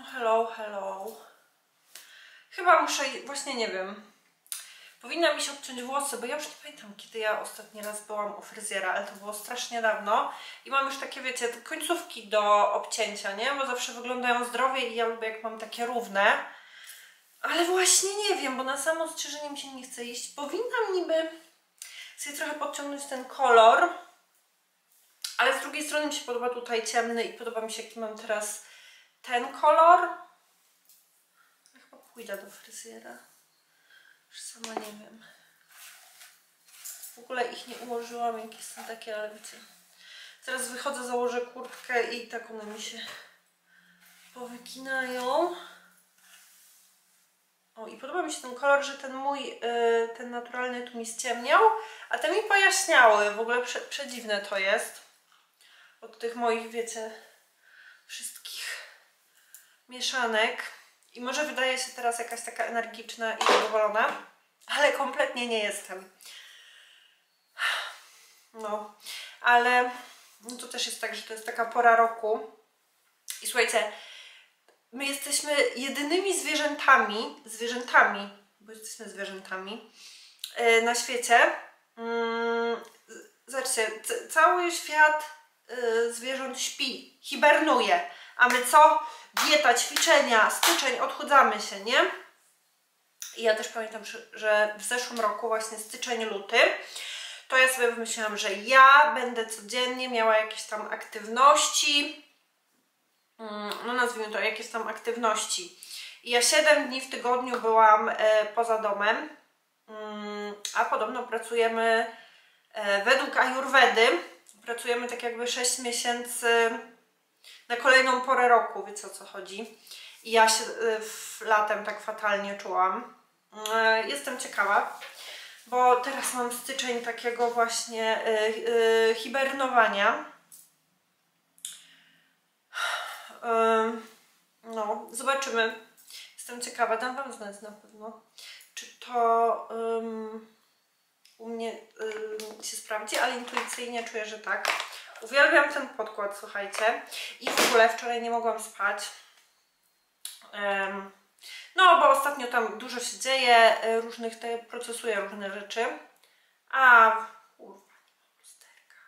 Hello, hello. Chyba muszę, właśnie nie wiem. Powinna mi się odciąć włosy, bo ja już nie pamiętam, kiedy ja ostatni raz byłam u fryzjera, ale to było strasznie dawno. I mam już takie, wiecie, końcówki do obcięcia, nie? Bo zawsze wyglądają zdrowie i ja lubię, jak mam takie równe. Ale właśnie nie wiem, bo na samo strzyżenie mi się nie chce iść. Powinnam niby sobie trochę podciągnąć ten kolor. Ale z drugiej strony mi się podoba tutaj ciemny i podoba mi się, jaki mam teraz ten kolor. Ja chyba pójdę do fryzjera. Już sama nie wiem. W ogóle ich nie ułożyłam, jakie są takie, ale wiecie. Teraz wychodzę, założę kurtkę i tak one mi się powykinają. O, i podoba mi się ten kolor, że ten mój, ten naturalny tu mi ściemniał, a te mi pojaśniały. W ogóle przedziwne to jest. Od tych moich, wiecie, wszystkich mieszanek. I może wydaje się teraz jakaś taka energiczna i zadowolona, ale kompletnie nie jestem. No, ale no to też jest tak, że to jest taka pora roku. I słuchajcie, my jesteśmy jedynymi zwierzętami, bo jesteśmy zwierzętami na świecie. Zobaczcie, cały świat zwierząt śpi, hibernuje. A my co? Dieta, ćwiczenia, styczeń, odchudzamy się, nie? I ja też pamiętam, że w zeszłym roku, właśnie styczeń, luty, to ja sobie wymyśliłam, że ja będę codziennie miała jakieś tam aktywności, no nazwijmy to jakieś tam aktywności. I ja 7 dni w tygodniu byłam poza domem, a podobno pracujemy według Ajurwedy, pracujemy tak jakby 6 miesięcy na kolejną porę roku, wiecie o co chodzi. I ja się latem tak fatalnie czułam. Jestem ciekawa, bo teraz mam styczeń takiego właśnie hibernowania. No, zobaczymy. Jestem ciekawa, dam wam znać na pewno, czy to u mnie się sprawdzi, ale intuicyjnie czuję, że tak. Uwielbiam ten podkład, słuchajcie. I w ogóle wczoraj nie mogłam spać. No, bo ostatnio tam dużo się dzieje, procesuję różne rzeczy. A, kurwa, lusterka.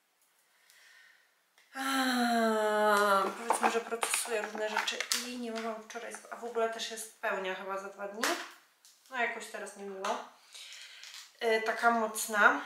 Powiedzmy, że procesuję różne rzeczy i nie mogłam wczoraj spać. A w ogóle też jest pełnia chyba za 2 dni. No, jakoś teraz nie było. Taka mocna.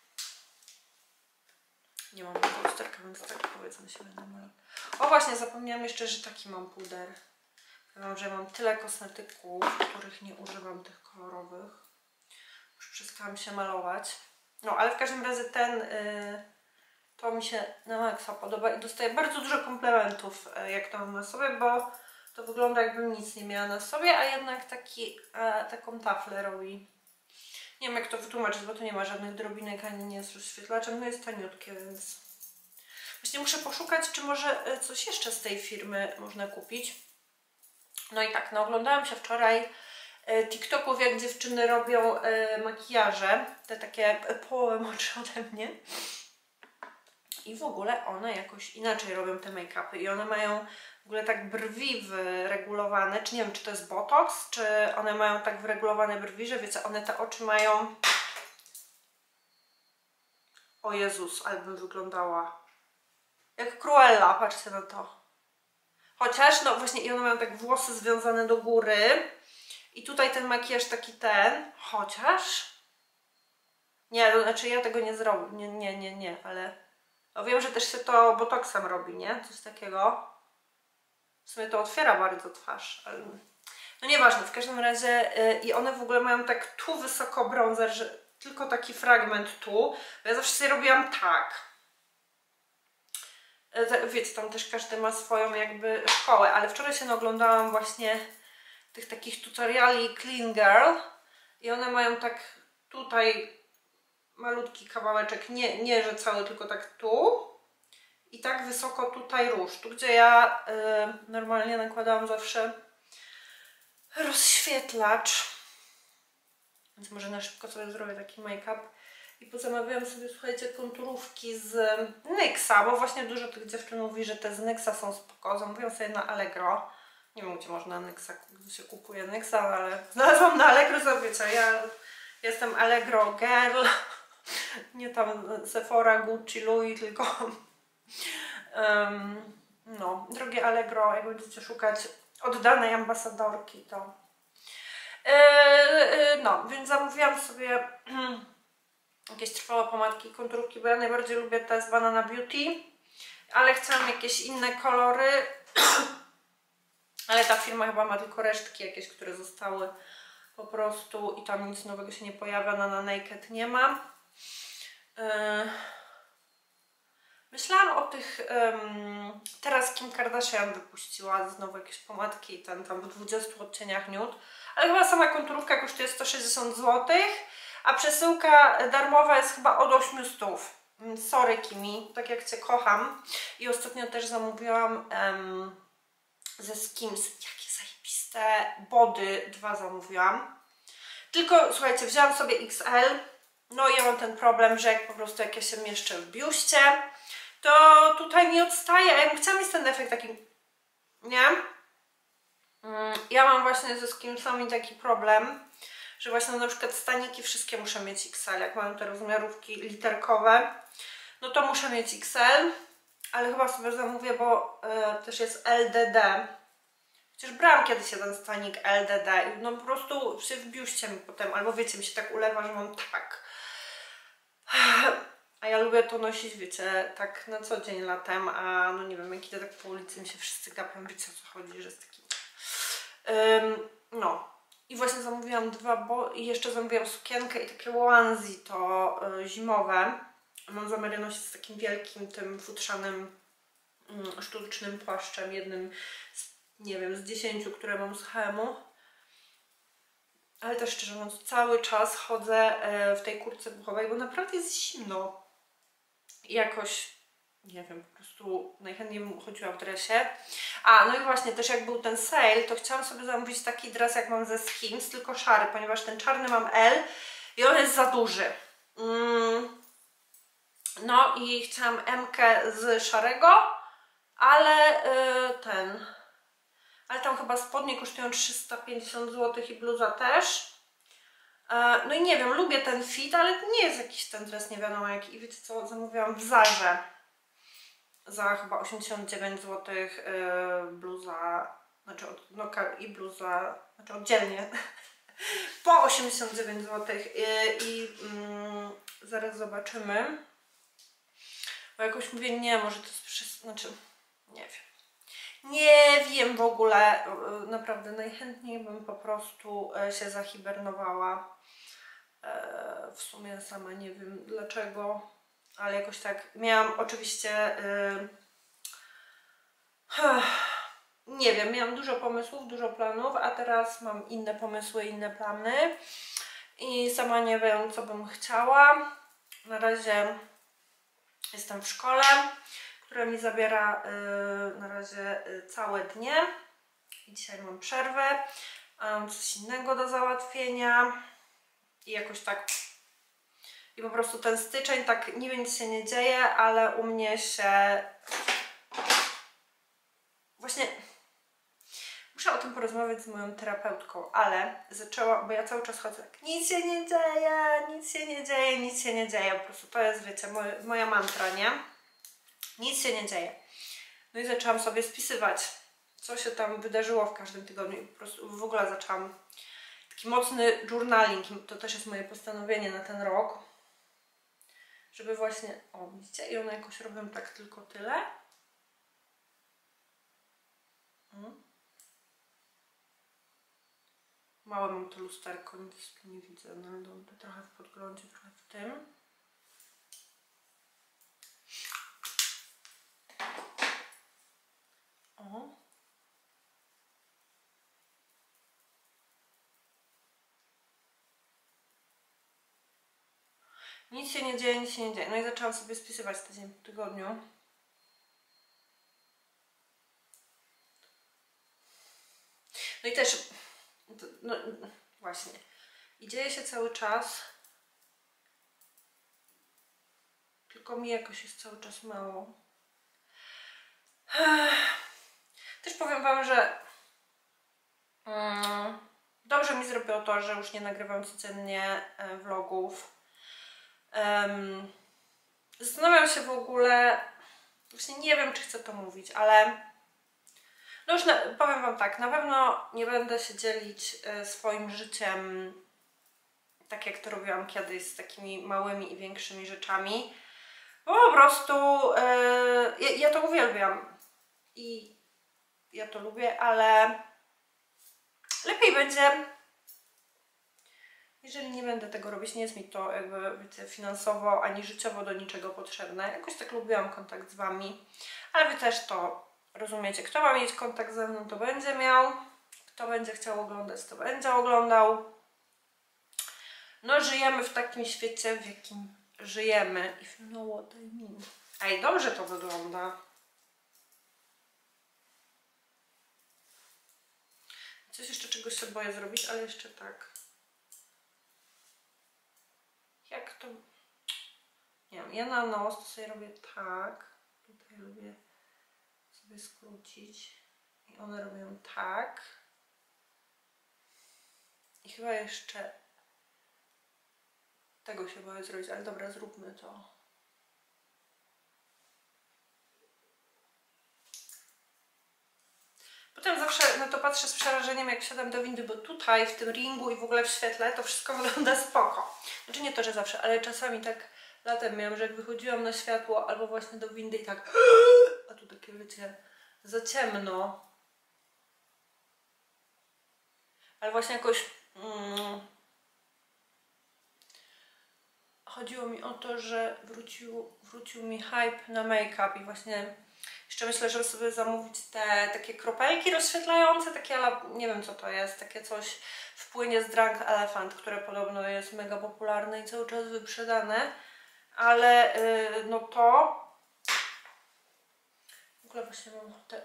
Nie mam tego lusterka, więc tak powiedzmy się będę malować. O, właśnie, zapomniałam jeszcze, że taki mam puder. Powiem, że mam tyle kosmetyków, których nie używam, tych kolorowych. Już przestałam się malować. No, ale w każdym razie to mi się na maksa podoba i dostaję bardzo dużo komplementów, jak to mam na sobie, bo to wygląda, jakbym nic nie miała na sobie, a jednak taką taflę robi. Nie wiem, jak to wytłumaczyć, bo tu nie ma żadnych drobinek, ani nie jest rozświetlaczem, no jest taniutkie, więc właśnie muszę poszukać, czy może coś jeszcze z tej firmy można kupić. No i tak, no oglądałam się wczoraj TikToków, jak dziewczyny robią makijaże, te takie połowę młodsze ode mnie. I w ogóle one jakoś inaczej robią te make-upy i one mają w ogóle tak brwi wyregulowane, czy nie wiem, czy to jest botox, czy one mają tak wyregulowane brwi, że wiecie, one te oczy mają... O Jezus, ale bym wyglądała jak Cruella, patrzcie na to. Chociaż, no właśnie, i one mają tak włosy związane do góry i tutaj ten makijaż taki chociaż... Nie, to znaczy ja tego nie zrobię, nie, ale... No wiem, że też się to botoksem robi, nie? Coś takiego. W sumie to otwiera bardzo twarz, ale... No nieważne, w każdym razie i one w ogóle mają tak tu wysoko bronzer, że tylko taki fragment tu, bo ja zawsze sobie robiłam tak. Wiecie, tam też każdy ma swoją jakby szkołę, ale wczoraj się oglądałam właśnie tych takich tutoriali Clean Girl i one mają tak tutaj malutki kawałeczek, nie że cały, tylko tak tu i tak wysoko tutaj róż, tu gdzie ja normalnie nakładałam zawsze rozświetlacz, więc może na szybko sobie zrobię taki make-up i pozamawiałam sobie, słuchajcie, konturówki z NYX-a, bo właśnie dużo tych dziewczyn mówi, że te z NYX-a są spoko, zamówiłam sobie na Allegro, Nie wiem, gdzie można Nyxa, gdzie się kupuje Nyxa, ale znalazłam na Allegro, sobie co, ja jestem Allegro girl, nie tam Sephora, Gucci, Louis, tylko no, drogie Allegro, jak będziecie szukać oddanej ambasadorki, to no, więc zamówiłam sobie jakieś trwałe pomadki i konturówki, bo ja najbardziej lubię te z Banana Beauty, ale chciałam jakieś inne kolory, ale ta firma chyba ma tylko resztki jakieś, które zostały po prostu i tam nic nowego się nie pojawia, na Naked nie ma. Myślałam o tych, teraz Kim Kardashian wypuściła znowu jakieś pomadki, tam w 20 odcieniach nude, ale chyba sama konturówka kosztuje 160 zł, a przesyłka darmowa jest chyba od 800. Sorry Kimi, tak jak Cię kocham. I ostatnio też zamówiłam ze Skims, jakie zajebiste body 2 zamówiłam. Tylko słuchajcie, wzięłam sobie XL, no i ja mam ten problem, że jak po prostu jak ja się mieszczę w biuście, to tutaj mi odstaje, a ja bym chciała mieć ten efekt taki, nie? Ja mam właśnie ze Skimsami taki problem, że właśnie na przykład staniki wszystkie muszę mieć XL, jak mam te rozmiarówki literkowe, no to muszę mieć XL, ale chyba sobie zamówię, bo też jest LDD. Chociaż brałam kiedyś jeden stanik LDD i no po prostu się w biuście mi potem, albo wiecie, mi się tak ulewa, że mam tak. A ja lubię to nosić, wiecie, tak na co dzień latem, a no nie wiem, jak idę tak po ulicy, mi się wszyscy gapią, wiecie o co chodzi, że jest taki... no. I właśnie zamówiłam 2, i jeszcze zamówiłam sukienkę i takie onesie to zimowe. Mam zamiar je nosić z takim wielkim, tym futrzanym, sztucznym płaszczem, jednym z, nie wiem, z 10, które mam z H&M-u. Ale też szczerze mówiąc, cały czas chodzę w tej kurtce puchowej, bo naprawdę jest zimno. I jakoś, nie wiem, po prostu najchętniej bym chodziła w dresie. A, no i właśnie też jak był ten sale, to chciałam sobie zamówić taki dres, jak mam ze Skims, tylko szary, ponieważ ten czarny mam L i on jest za duży. No i chciałam M-kę z szarego, ale ale tam chyba spodnie kosztują 350 zł i bluza też. No i nie wiem, lubię ten fit, ale to nie jest jakiś ten dres nie wiadomo jaki. I wiecie co, zamówiłam w Zarze za chyba 89 zł bluza, znaczy no i bluza, znaczy oddzielnie po 89 zł zaraz zobaczymy, bo jakoś mówię, nie, może to jest znaczy nie wiem. Nie wiem w ogóle, naprawdę najchętniej bym po prostu się zahibernowała. W sumie sama nie wiem dlaczego, ale jakoś tak miałam oczywiście, nie wiem, miałam dużo pomysłów, dużo planów, a teraz mam inne pomysły, inne plany i sama nie wiem, co bym chciała. Na razie jestem w szkole, która mi zabiera na razie całe dnie i dzisiaj mam przerwę, mam coś innego do załatwienia i jakoś tak i po prostu ten styczeń tak niby nic się nie dzieje, ale u mnie się właśnie muszę o tym porozmawiać z moją terapeutką, ale zaczęłam, bo ja cały czas chodzę tak, nic się nie dzieje, nic się nie dzieje, nic się nie dzieje, po prostu to jest, wiecie, moja mantra, nie? Nic się nie dzieje. No i zaczęłam sobie spisywać, co się tam wydarzyło w każdym tygodniu i po prostu w ogóle zaczęłam taki mocny journaling, to też jest moje postanowienie na ten rok, żeby właśnie, o widzicie, i one jakoś robią tak tylko tyle. Małe mam to lusterko, nic tu nie widzę, no ale trochę w podglądzie, trochę w tym. O. Nic się nie dzieje, nic się nie dzieje. No i zaczęłam sobie spisywać tydzień po tygodniu. No i też, no właśnie, i dzieje się cały czas, tylko mi jakoś jest cały czas mało. Też powiem Wam, że Dobrze mi zrobiło to, że już nie nagrywam codziennie vlogów. Zastanawiam się w ogóle, właśnie nie wiem, czy chcę to mówić, ale no już powiem Wam tak, na pewno nie będę się dzielić swoim życiem tak jak to robiłam kiedyś, z takimi małymi i większymi rzeczami, bo po prostu ja to uwielbiam i ja to lubię, ale lepiej będzie, jeżeli nie będę tego robić. Nie jest mi to jakby, wiecie, finansowo ani życiowo do niczego potrzebne. Jakoś tak lubiłam kontakt z Wami, ale Wy też to rozumiecie. Kto ma mieć kontakt ze mną, to będzie miał. Kto będzie chciał oglądać, to będzie oglądał. No żyjemy w takim świecie, w jakim żyjemy. If you know what I mean. Ej, dobrze to wygląda. Coś jeszcze, czegoś się boję zrobić, ale jeszcze tak. Jak to... Nie wiem, ja na nos to sobie robię tak. Tutaj lubię sobie skrócić. I one robią tak. I chyba jeszcze tego się boję zrobić, ale dobra, zróbmy to. Potem zawsze na to patrzę z przerażeniem, jak wsiadam do windy, bo tutaj, w tym ringu i w ogóle w świetle to wszystko wygląda spoko. Znaczy nie to, że zawsze, ale czasami tak latem miałam, że jak wychodziłam na światło albo właśnie do windy i tak a tu takie, wiecie, za ciemno. Ale właśnie jakoś chodziło mi o to, że wrócił mi hype na make-up i właśnie jeszcze myślę, żeby sobie zamówić te takie kropelki rozświetlające, takie, ale nie wiem co to jest, takie coś w płynie z Drunk Elephant, które podobno jest mega popularne i cały czas wyprzedane, ale no to w ogóle właśnie mam ochotę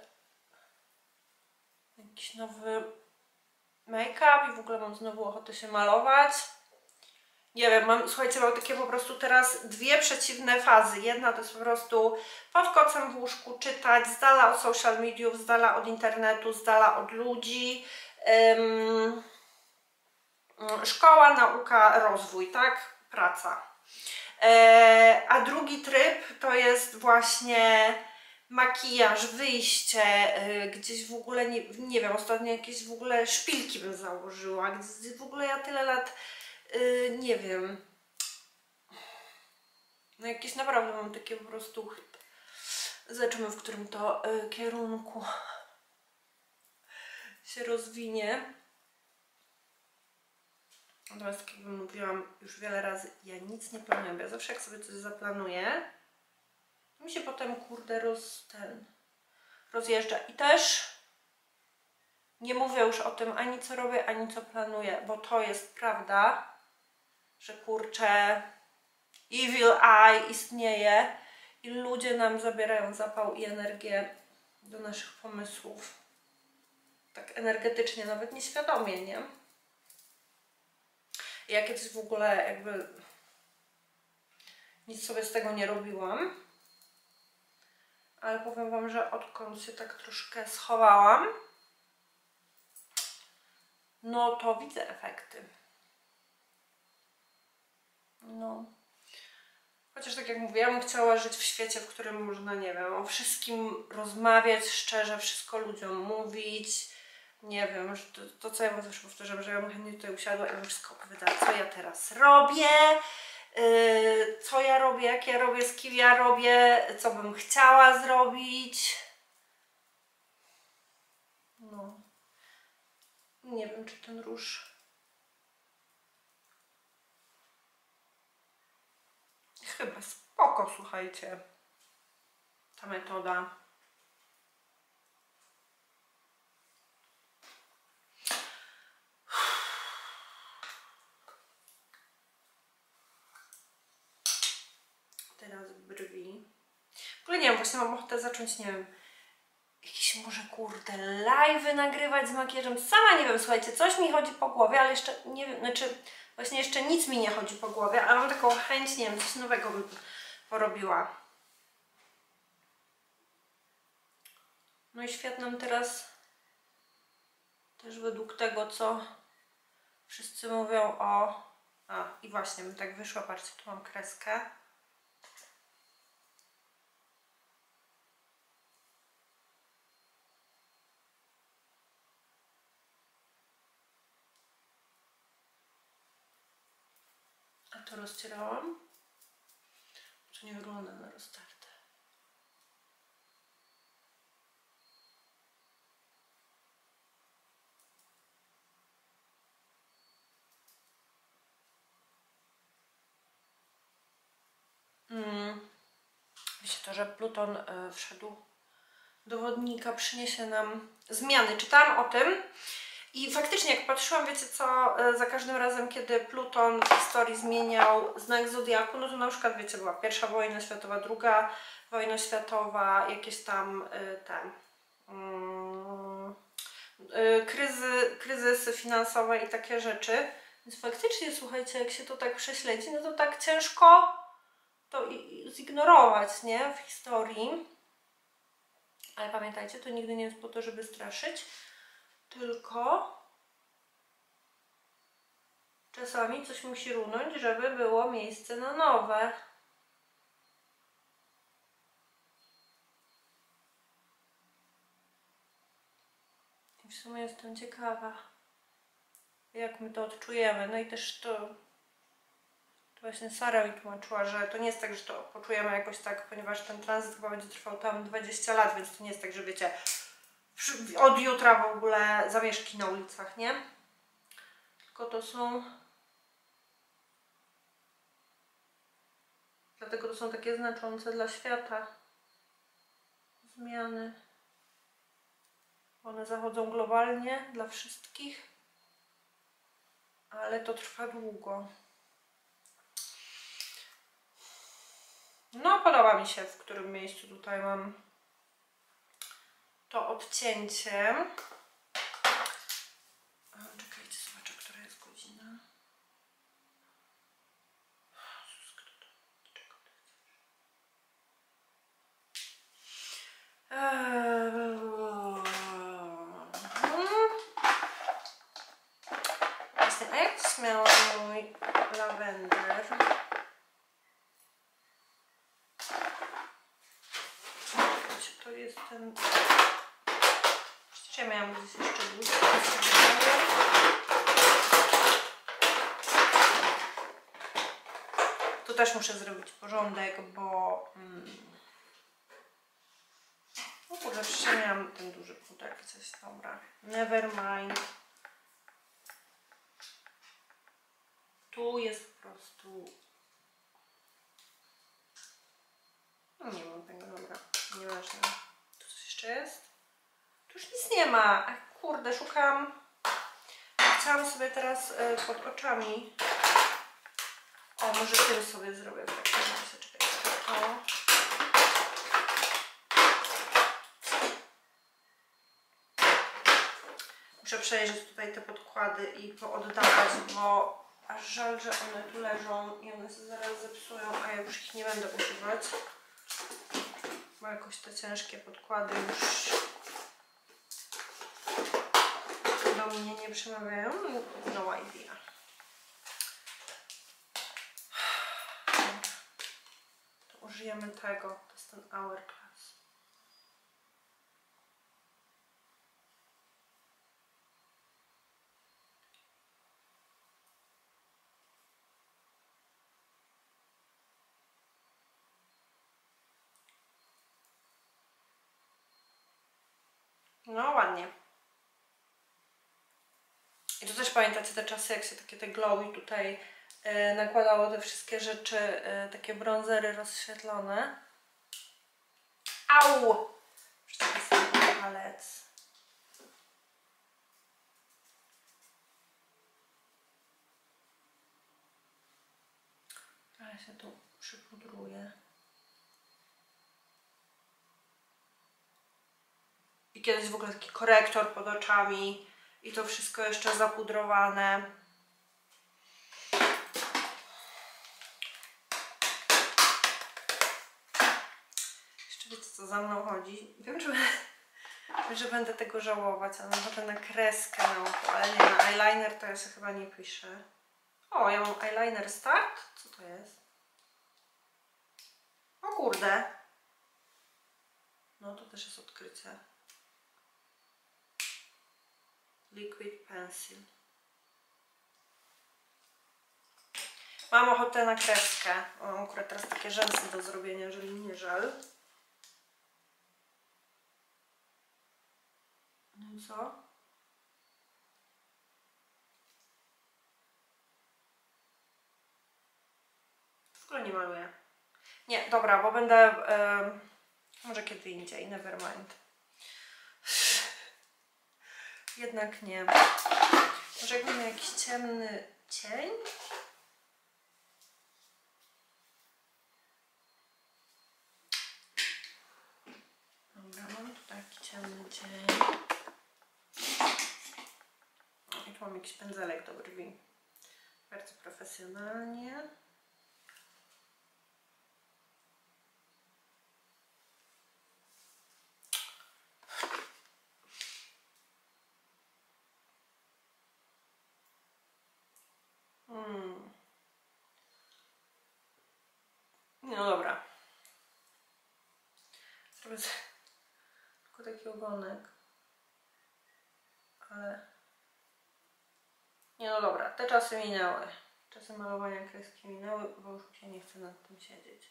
jakiś nowy make-up i w ogóle mam znowu ochotę się malować. Nie wiem, słuchajcie, mam takie po prostu teraz dwie przeciwne fazy. Jedna to jest po prostu pod kocem w łóżku czytać, z dala od social mediów, z dala od internetu, z dala od ludzi. Szkoła, nauka, rozwój, tak? Praca. A drugi tryb to jest właśnie makijaż, wyjście, gdzieś w ogóle, nie wiem, ostatnio jakieś w ogóle szpilki bym założyła, gdzieś w ogóle ja tyle lat nie wiem. No jakieś naprawdę mam takie po prostu... Zobaczymy, w którym to kierunku się rozwinie. Natomiast tak jak mówiłam już wiele razy, ja nic nie planuję, bo ja zawsze jak sobie coś zaplanuję, to mi się potem kurde rozjeżdża. I też nie mówię już o tym ani co robię, ani co planuję, bo to jest prawda, że kurczę, evil eye istnieje i ludzie nam zabierają zapał i energię do naszych pomysłów. Tak energetycznie, nawet nieświadomie, nie? Ja kiedyś w ogóle jakby nic sobie z tego nie robiłam, ale powiem Wam, że odkąd się tak troszkę schowałam, no to widzę efekty. No. Chociaż tak jak mówię, ja bym chciała żyć w świecie, w którym można, nie wiem, o wszystkim rozmawiać szczerze, wszystko ludziom mówić. Nie wiem, że to co ja wam zawsze powtarzam, że ja bym chętnie tutaj usiadła i bym wszystko opowiadała, co ja teraz robię, co ja robię, jak ja robię, z kim ja robię, co bym chciała zrobić. No. Nie wiem, czy ten róż... Chyba spoko, słuchajcie, ta metoda. Teraz brwi. W ogóle nie wiem, właśnie mam ochotę zacząć, nie wiem, jakieś może kurde live'y nagrywać z makijażem. Sama nie wiem, słuchajcie, coś mi chodzi po głowie, ale jeszcze nie wiem, znaczy właśnie jeszcze nic mi nie chodzi po głowie, ale mam taką chęć, nie wiem, coś nowego bym porobiła. No i świat nam teraz Też według tego, co wszyscy mówią o... i właśnie mi tak wyszło, patrzcie, tu mam kreskę. A to rozcierałam. To nie wygląda na roztarte. Wiecie to, że Pluton wszedł do Wodnika, przyniesie nam zmiany. Czytałam o tym i faktycznie jak patrzyłam, wiecie co, za każdym razem, kiedy Pluton w historii zmieniał znak zodiaku, no to na przykład, wiecie, była pierwsza wojna światowa, druga wojna światowa, jakieś tam kryzysy finansowe i takie rzeczy. Więc faktycznie, słuchajcie, jak się to tak prześledzi, no to tak ciężko to zignorować, nie? W historii. Ale pamiętajcie, to nigdy nie jest po to, żeby straszyć, tylko czasami coś musi runąć, żeby było miejsce na nowe. I w sumie jestem ciekawa, jak my to odczujemy. No i też to właśnie Sara mi tłumaczyła, że to nie jest tak, że to poczujemy jakoś tak, ponieważ ten tranzyt chyba będzie trwał tam 20 lat, więc to nie jest tak, że wiecie, od jutra w ogóle zamieszki na ulicach, nie? Tylko to są... Dlatego to są takie znaczące dla świata zmiany. One zachodzą globalnie dla wszystkich, ale to trwa długo. No, podoba mi się, w którym miejscu tutaj mam to odcięcie. Czekajcie, zobaczę, która jest godzina. Jezus, kto to? Czego ty chcesz? Właśnie, a jak dziś miała mój lawender? To jest ten... Przecież ja miałam gdzieś jeszcze bluzkę. Tu też muszę zrobić porządek, bo... No kurde, przecież ja miałam ten duży puder, coś, dobra. Never mind. Tu jest po prostu... No nie mam tego, dobra, nieważne. Tu coś jeszcze jest? Tu już nic nie ma. Ach, kurde, szukam. Chciałam sobie teraz pod oczami. O, może tym sobie zrobię w takim razie. Czekajcie. O. Muszę przejrzeć tutaj te podkłady i pooddawać, bo aż żal, że one tu leżą i one się zaraz zepsują, a ja już ich nie będę używać. Bo jakoś te ciężkie podkłady już do mnie nie przemawiają. No idea. To użyjemy tego. To jest ten Hourglass. No ładnie. I tu też pamiętacie te czasy, jak się takie te glowy tutaj nakładało te wszystkie rzeczy, takie bronzery rozświetlone. Au! Przecież to jest palec. Ale się tu przypudruję. I kiedyś w ogóle taki korektor pod oczami i to wszystko jeszcze zapudrowane. Jeszcze wiecie, co za mną chodzi? Wiem, że że będę tego żałować, ale mam ochotę na kreskę na oko, ale nie, na eyeliner to ja się chyba nie piszę. O, ja mam eyeliner Start? Co to jest? O kurde. No to też jest odkrycie. Liquid Pencil. Mam ochotę na kreskę. Mam akurat teraz takie rzęsy do zrobienia, jeżeli nie żal. No i co? W ogóle nie maluję. Nie, dobra, bo będę... może kiedy indziej, never mind. Jednak nie. Może jakby miał jakiś ciemny cień? Dobra, mam tu taki ciemny cień. I tu mam jakiś pędzelek do brwi. Bardzo profesjonalnie. No dobra. Zrobię tylko taki ogonek. Ale... Nie, no dobra, te czasy minęły. Czasy malowania kreski minęły, bo już się nie chcę nad tym siedzieć.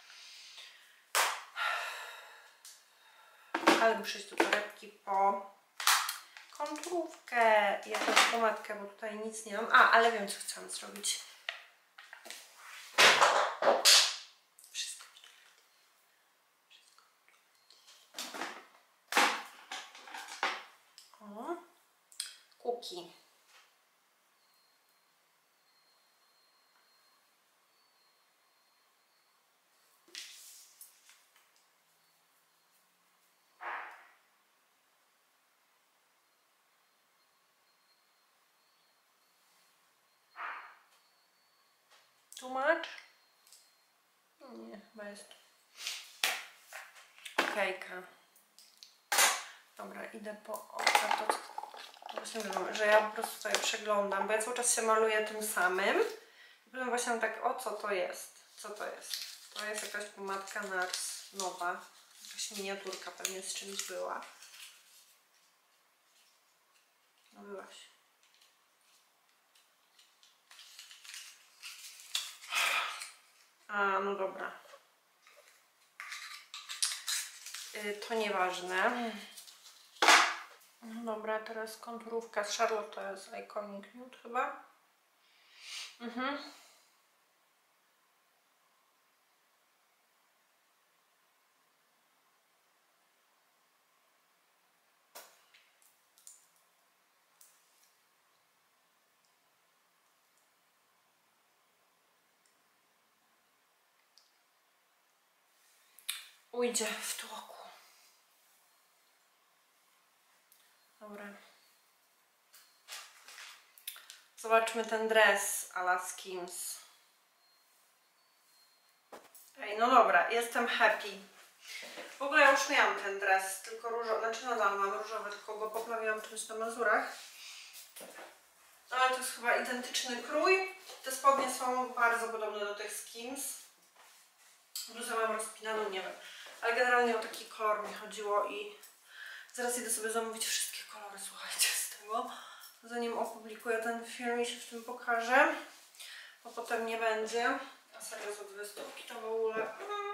Ale muszę iść do torebki po konturówkę i jakąś pomadkę, bo tutaj nic nie mam. A, ale wiem, co chciałam zrobić. Wszystko. O, kuki. Too much? Nie, chyba jest okejka. Dobra, idę po oka. To właśnie wiem, że ja po prostu tutaj przeglądam, bo ja cały czas się maluję tym samym. I potem właśnie mam tak, o co to jest? Co to jest? To jest jakaś pomadka NARS nowa. Jakaś miniaturka pewnie z czymś była. No byłaś. A, no dobra. To nieważne. No dobra, teraz konturówka z Charlotte, to jest Iconic Nude chyba. Ujdzie w tłoku. Dobra. Zobaczmy ten dres a la Skims. Ej, no dobra, jestem happy. W ogóle ja już miałam ten dres, tylko różowy, znaczy nadal mam różowy, tylko go poprawiłam czymś na Mazurach. Ale to jest chyba identyczny krój. Te spodnie są bardzo podobne do tych Skims. Bluzę mam rozpinaną, nie wiem. Ale generalnie o taki kolor mi chodziło i zaraz idę sobie zamówić wszystkie kolory, słuchajcie, z tego. Zanim opublikuję ten film i się w tym pokażę, bo potem nie będzie. A serio, za 2 stówki to w ogóle...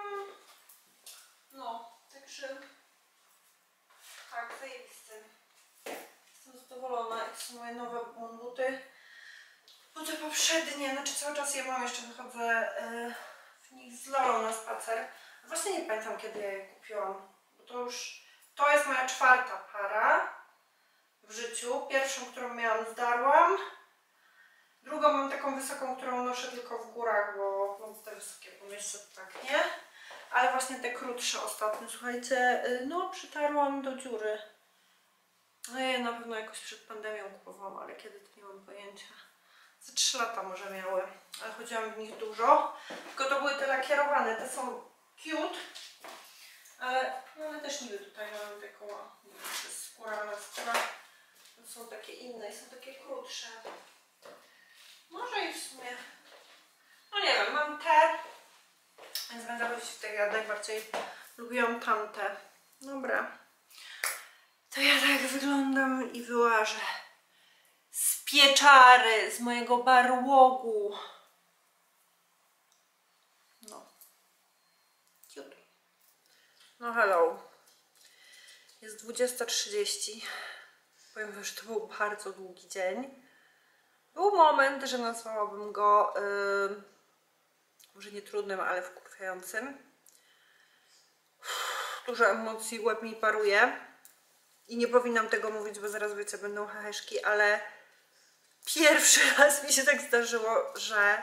No, także... Tak, zajebisty. Jestem zadowolona. To są moje nowe buty. Buty poprzednie, znaczy cały czas je mam, jeszcze wychodzę w nich z Lolą na spacer. Właśnie nie pamiętam, kiedy ja je kupiłam, bo to już... To jest moja 4. para w życiu. Pierwszą, którą miałam, zdarłam. Drugą mam taką wysoką, którą noszę tylko w górach, bo no, te wysokie po mieście to tak nie. Ale właśnie te krótsze ostatnio, słuchajcie, no przytarłam do dziury. No ja je na pewno jakoś przed pandemią kupowałam, ale kiedy to nie mam pojęcia. Za 3 lata może miały, ale chodziłam w nich dużo. Tylko to były te lakierowane, te są cute. Ale no one też niby tutaj mają taką, nie wiem, czy skóra na skóra. To są takie inne i są takie krótsze. Może i w sumie, no nie wiem, mam te, więc będę chodzić w te, ja najbardziej lubiłam tamte. Dobra, to ja tak wyglądam i wyłażę z pieczary, z mojego barłogu. No. Cute. No hello. Jest 20:30. Powiem wam, że to był bardzo długi dzień. Był moment, że nazwałabym go może nie trudnym, ale wkurwiającym. Dużo emocji, łeb mi paruje. I nie powinnam tego mówić, bo zaraz wiecie, będą heheszki, ale pierwszy raz mi się tak zdarzyło, że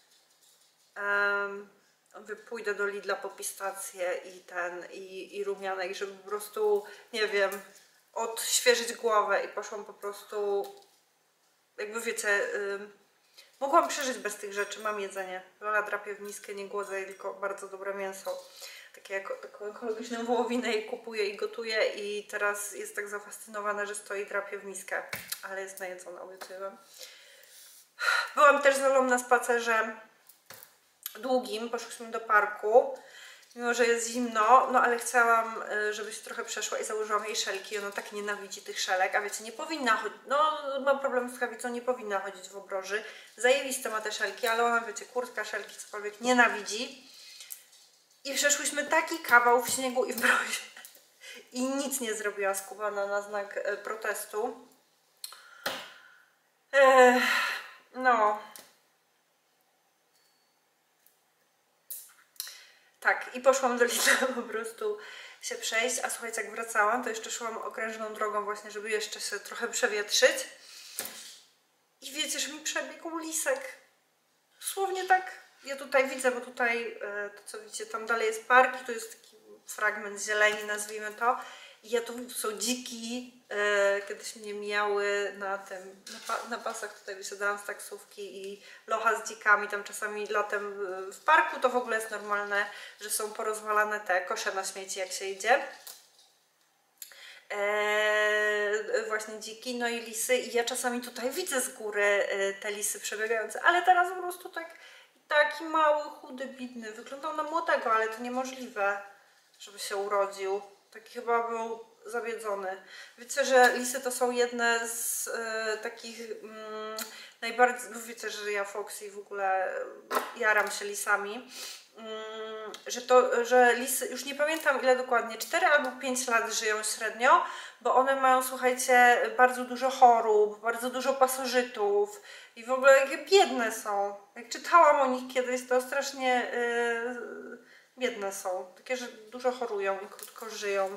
pójdę do Lidla po pistację i rumianek, żeby po prostu, nie wiem, odświeżyć głowę i poszłam po prostu, jakby wiecie, mogłam przeżyć bez tych rzeczy, mam jedzenie. Lola drapie w miskę, nie głodzę jej, tylko bardzo dobre mięso. Taką ekologiczną wołowinę jej kupuję i gotuję i teraz jest tak zafascynowana, że stoi i drapie w miskę, ale jest najedzona, obiecuję wam. Byłam też z Lolą na spacerze długim, poszłyśmy do parku, mimo że jest zimno, no ale chciałam, żeby się trochę przeszła i założyłam jej szelki. Ona tak nienawidzi tych szelek, a wiecie, nie powinna chodzić, no mam problem z rękawicą, nie powinna chodzić w obroży. Zajebiste ma te szelki, ale ona, wiecie, kurtka, szelki, cokolwiek nienawidzi. I przeszłyśmy taki kawał w śniegu i w mrozie i nic nie zrobiła skubana na znak protestu. No. Tak, i poszłam do Lidla po prostu się przejść, a słuchajcie, jak wracałam, to jeszcze szłam okrężną drogą właśnie, żeby jeszcze się trochę przewietrzyć. I wiecie, że mi przebiegł lisek. Dosłownie tak. Ja tutaj widzę, bo tutaj, to co widzicie, tam dalej jest park i tu jest taki fragment zieleni, nazwijmy to. I ja tu są dziki, kiedyś mnie mijały na tym, na pasach tutaj wysiadałam z taksówki i locha z dzikami, tam czasami latem w parku to w ogóle jest normalne, że są porozwalane te kosze na śmieci, jak się idzie. Właśnie dziki, no i lisy i ja czasami tutaj widzę z góry te lisy przebiegające, ale teraz po prostu taki mały, chudy, biedny, wyglądał na młodego, ale to niemożliwe, żeby się urodził. Taki chyba był zabiedzony. Wiecie, że lisy to są jedne z takich najbardziej, wiecie, że ja Foxy w ogóle jaram się lisami. Że lisy, już nie pamiętam ile dokładnie, 4 albo 5 lat żyją średnio, bo one mają, słuchajcie, bardzo dużo chorób, bardzo dużo pasożytów i w ogóle jakie biedne są. Jak czytałam o nich kiedyś, to strasznie biedne są. Takie, że dużo chorują i krótko żyją.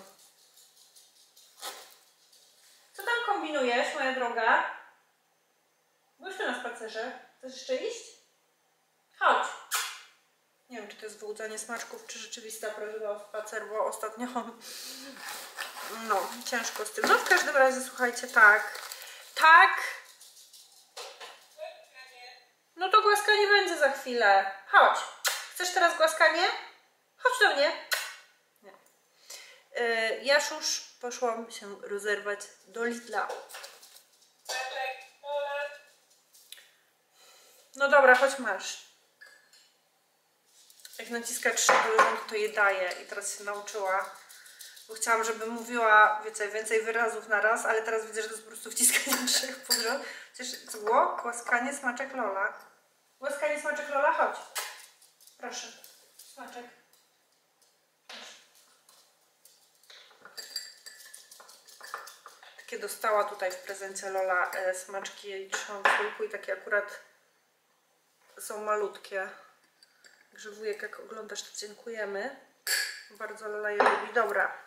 Co tam kombinujesz, moja droga? Byłeś tu na spacerze. Chcesz jeszcze iść? Chodź. Nie wiem, czy to jest wyłudzanie smaczków, czy rzeczywista prawdziwa spacer, bo ostatnio no, ciężko z tym. No w każdym razie, słuchajcie, tak. No to głaskanie będzie za chwilę. Chodź. Chcesz teraz głaskanie? Chodź do mnie. Nie. Ja już poszłam się rozerwać do Lidla. No dobra, chodź masz. Jak naciska 3 to je daje i teraz się nauczyła. Bo chciałam, żeby mówiła, wiecie, więcej wyrazów na raz, ale teraz widzę, że to jest po prostu wciskanie 3 pod rząd. Przecież co było? Głaskanie smaczek Lola. Głaskanie smaczek Lola, chodź. Proszę. Smaczek. Proszę. Takie dostała tutaj w prezencie Lola smaczki, jej trzymam w kulku i takie akurat są malutkie. Także wujek, jak oglądasz, to dziękujemy. Bardzo Lola je lubi. Dobra.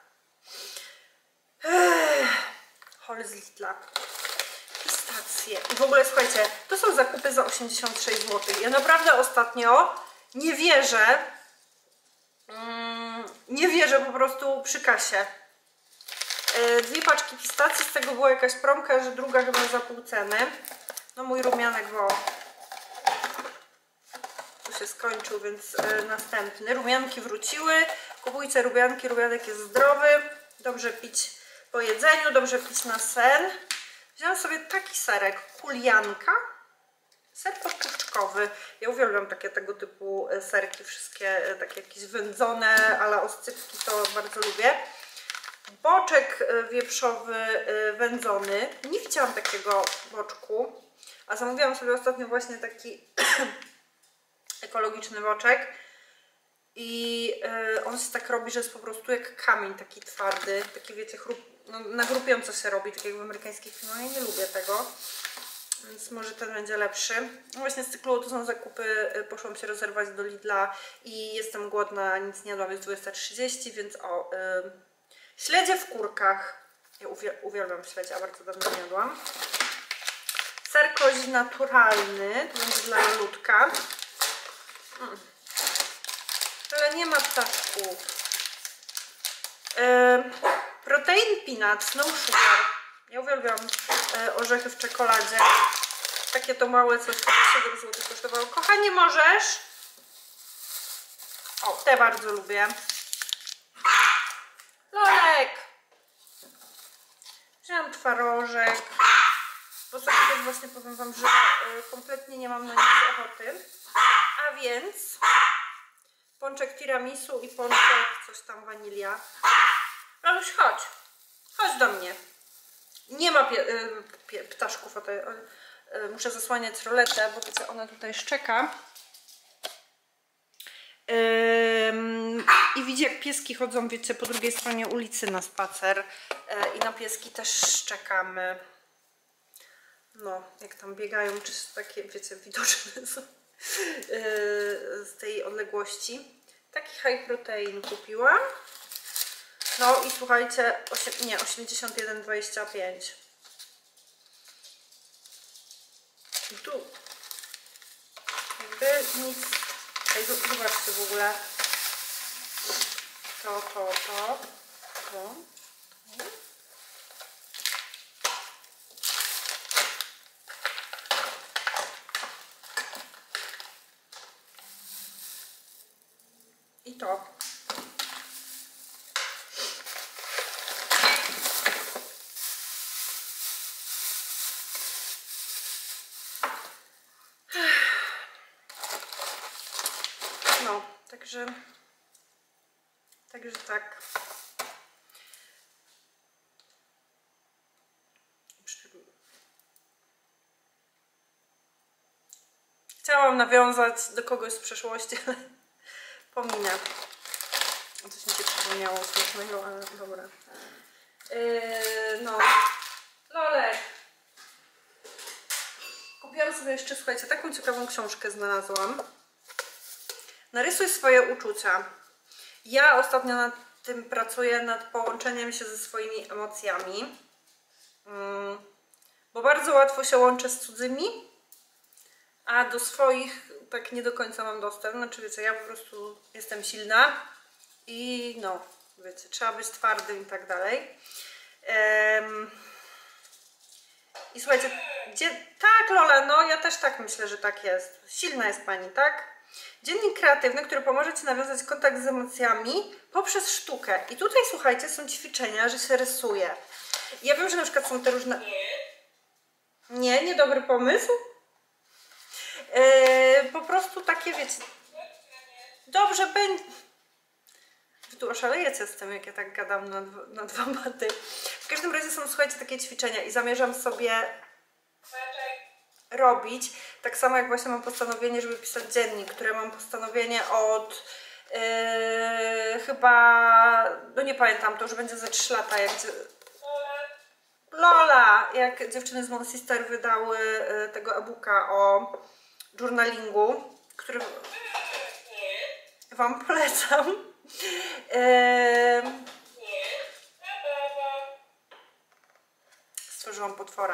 Hol z Lidla. Pistacje. I w ogóle słuchajcie, to są zakupy za 86 zł. Ja naprawdę ostatnio nie wierzę. Nie wierzę po prostu przy kasie. 2 paczki pistacji, z tego była jakaś promka, że druga chyba za pół ceny. No mój rumianek, bo się skończył, więc następny. Rumianki wróciły, Kupujcie rubianki, rubianek jest zdrowy, dobrze pić po jedzeniu, dobrze pić na sen. Wziąłam sobie taki serek, kulianka, ser poszczówkowy. Ja uwielbiam takie tego typu serki, wszystkie takie jakieś wędzone, ale oscypki to bardzo lubię. Boczek wieprzowy wędzony. Nie widziałam takiego boczku, a zamówiłam sobie ostatnio właśnie taki ekologiczny boczek. I on się tak robi, że jest po prostu jak kamień, taki twardy, taki wiecie, no, na grupiąco się robi, tak jak w amerykańskich filmach. Ja nie lubię tego, więc może ten będzie lepszy. No właśnie z cyklu to są zakupy, poszłam się rozerwać do Lidla i jestem głodna, nic nie jadłam, jest 20:30, więc śledzie w kurkach. Ja uwielbiam śledzie, a bardzo dawno nie jadłam. Ser kozi naturalny, to będzie dla Ludka. Ale nie ma ptaszków. Protein peanuts, no sugar. Ja uwielbiam orzechy w czekoladzie. Takie to małe coś, które 7 zł kosztowało. Kochanie, możesz? O, te bardzo lubię. Lolek! Wziąłam twarożek. Bo sobie też właśnie powiem wam, że kompletnie nie mam na nic ochoty. A więc pączek tiramisu i pączek coś tam wanilia. Raluś, chodź. Chodź do mnie. Nie ma ptaszków. Muszę zasłaniać roletę, bo wiecie, ona tutaj szczeka. I widzi, jak pieski chodzą, wiecie, po drugiej stronie ulicy na spacer. I na pieski też szczekamy. No, jak tam biegają, czy takie, wiecie, widoczne są z tej odległości. Taki high protein kupiłam. No i słuchajcie, 81,25. Tu jakby nic. Ej, zobaczcie w ogóle. To. I to. No, także tak. Chciałam nawiązać do kogoś z przeszłości, ale pominę. Coś mi się przypomniało śmiesznego, ale dobra. No. Lolek. Kupiłam sobie jeszcze, słuchajcie, taką ciekawą książkę znalazłam. Narysuj swoje uczucia. Ja ostatnio nad tym pracuję, nad połączeniem się ze swoimi emocjami. Bo bardzo łatwo się łączę z cudzymi, a do swoich tak nie do końca mam dostęp. Znaczy wiecie, ja po prostu jestem silna i no, wiecie, trzeba być twardym i tak dalej. I słuchajcie, tak, Lola, no ja też tak myślę, że tak jest. Silna jest pani, tak? Dziennik kreatywny, który pomoże ci nawiązać kontakt z emocjami poprzez sztukę. I tutaj, słuchajcie, są ćwiczenia, że się rysuje. Ja wiem, że na przykład są te różne... Nie, niedobry pomysł. Po prostu takie, wiecie... Dobrze, będzie... Wy tu oszalejecie z tym, jak ja tak gadam na dwa maty. W każdym razie są, słuchajcie, takie ćwiczenia i zamierzam sobie robić. Tak samo jak właśnie mam postanowienie, żeby pisać dziennik, które mam postanowienie od chyba, no nie pamiętam, to już będzie ze 3 lata, jak Lola, jak dziewczyny z Moon Sister wydały tego e-booka o journalingu, który wam polecam. Stworzyłam potwora.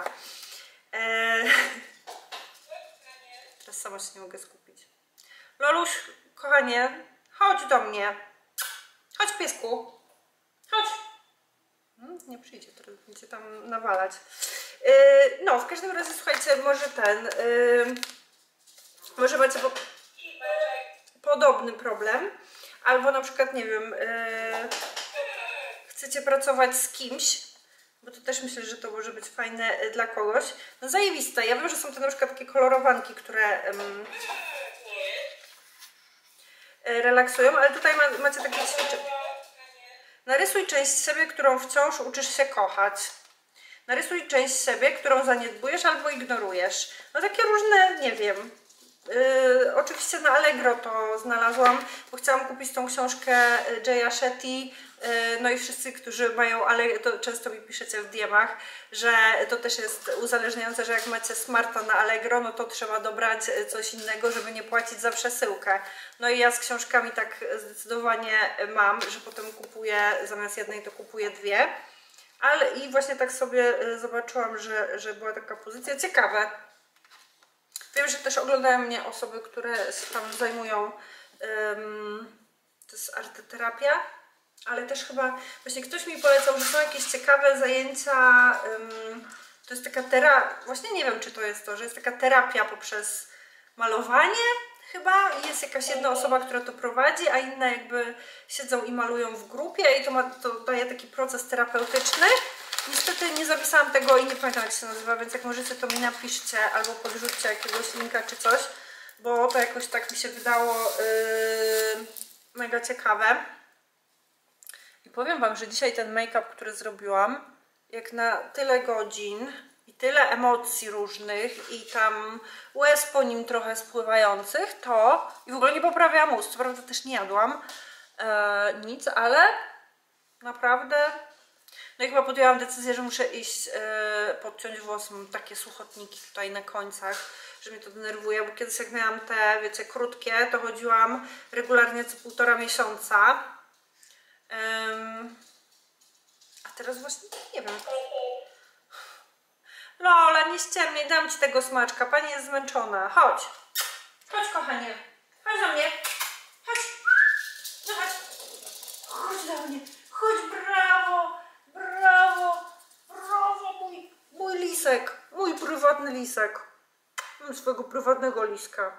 Teraz sama się nie mogę skupić. Loluś, kochanie, chodź do mnie. Chodź, piesku. Chodź. Nie przyjdzie, teraz będzie tam nawalać. No, w każdym razie, słuchajcie, może może macie podobny problem, albo na przykład, nie wiem, chcecie pracować z kimś, bo to też myślę, że to może być fajne dla kogoś. No zajebiste. Ja wiem, że są to na przykład takie kolorowanki, które relaksują, ale tutaj macie takie ćwiczenie. Narysuj część siebie, którą wciąż uczysz się kochać. Narysuj część siebie, którą zaniedbujesz albo ignorujesz. No takie różne, nie wiem. Oczywiście na Allegro to znalazłam, bo chciałam kupić tą książkę Jaya Shetty. No i wszyscy, którzy mają, ale to często mi piszecie w DM-ach, że to też jest uzależniające, że jak macie smarta na Allegro, no to trzeba dobrać coś innego, żeby nie płacić za przesyłkę. No i ja z książkami tak zdecydowanie mam, że potem kupuję, zamiast jednej to kupuję dwie. Ale i właśnie tak sobie zobaczyłam, że była taka pozycja. Ciekawe. Wiem, że też oglądają mnie osoby, które się tam zajmują, to jest arteterapia, ale też chyba właśnie ktoś mi polecał, że są jakieś ciekawe zajęcia, to jest taka terapia, właśnie nie wiem, czy to jest to, że jest taka terapia poprzez malowanie chyba i jest jakaś jedna osoba, która to prowadzi, a inne jakby siedzą i malują w grupie i to daje taki proces terapeutyczny. Niestety nie zapisałam tego i nie pamiętam, jak się nazywa, więc jak możecie, to mi napiszcie albo podrzućcie jakiegoś linka czy coś, bo to jakoś tak mi się wydało mega ciekawe. I powiem Wam, że dzisiaj ten make-up, który zrobiłam, jak na tyle godzin i tyle emocji różnych i tam łez po nim trochę spływających, to i w ogóle nie poprawiałam ust, co prawda też nie jadłam nic, ale naprawdę. No i chyba podjęłam decyzję, że muszę iść podciąć włosy. Mam takie suchotniki tutaj na końcach, że mnie to denerwuje, bo kiedyś jak miałam te, wiecie, krótkie, to chodziłam regularnie co 1,5 miesiąca. A teraz właśnie nie wiem. Lola, nie ściemnij, dam Ci tego smaczka. Pani jest zmęczona. Chodź. Chodź, kochanie. Chodź do mnie. Chodź. No chodź. Chodź do mnie. Chodź, brawo. Brawo. Brawo, mój lisek. Mój prywatny lisek. Mam swojego prywatnego liska.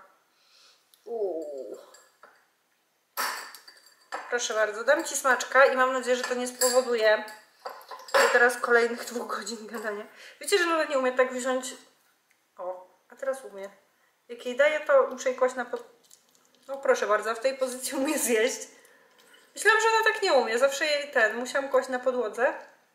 Proszę bardzo, dam Ci smaczka i mam nadzieję, że to nie spowoduje teraz kolejnych 2 godzin gadania. Wiecie, że Lola nie umie tak wziąć... O, a teraz umie. Jak jej daję, to muszę jej kłaść na No proszę bardzo, w tej pozycji umie zjeść. Myślałam, że ona tak nie umie. Zawsze jej musiałam kłaść na podłodze.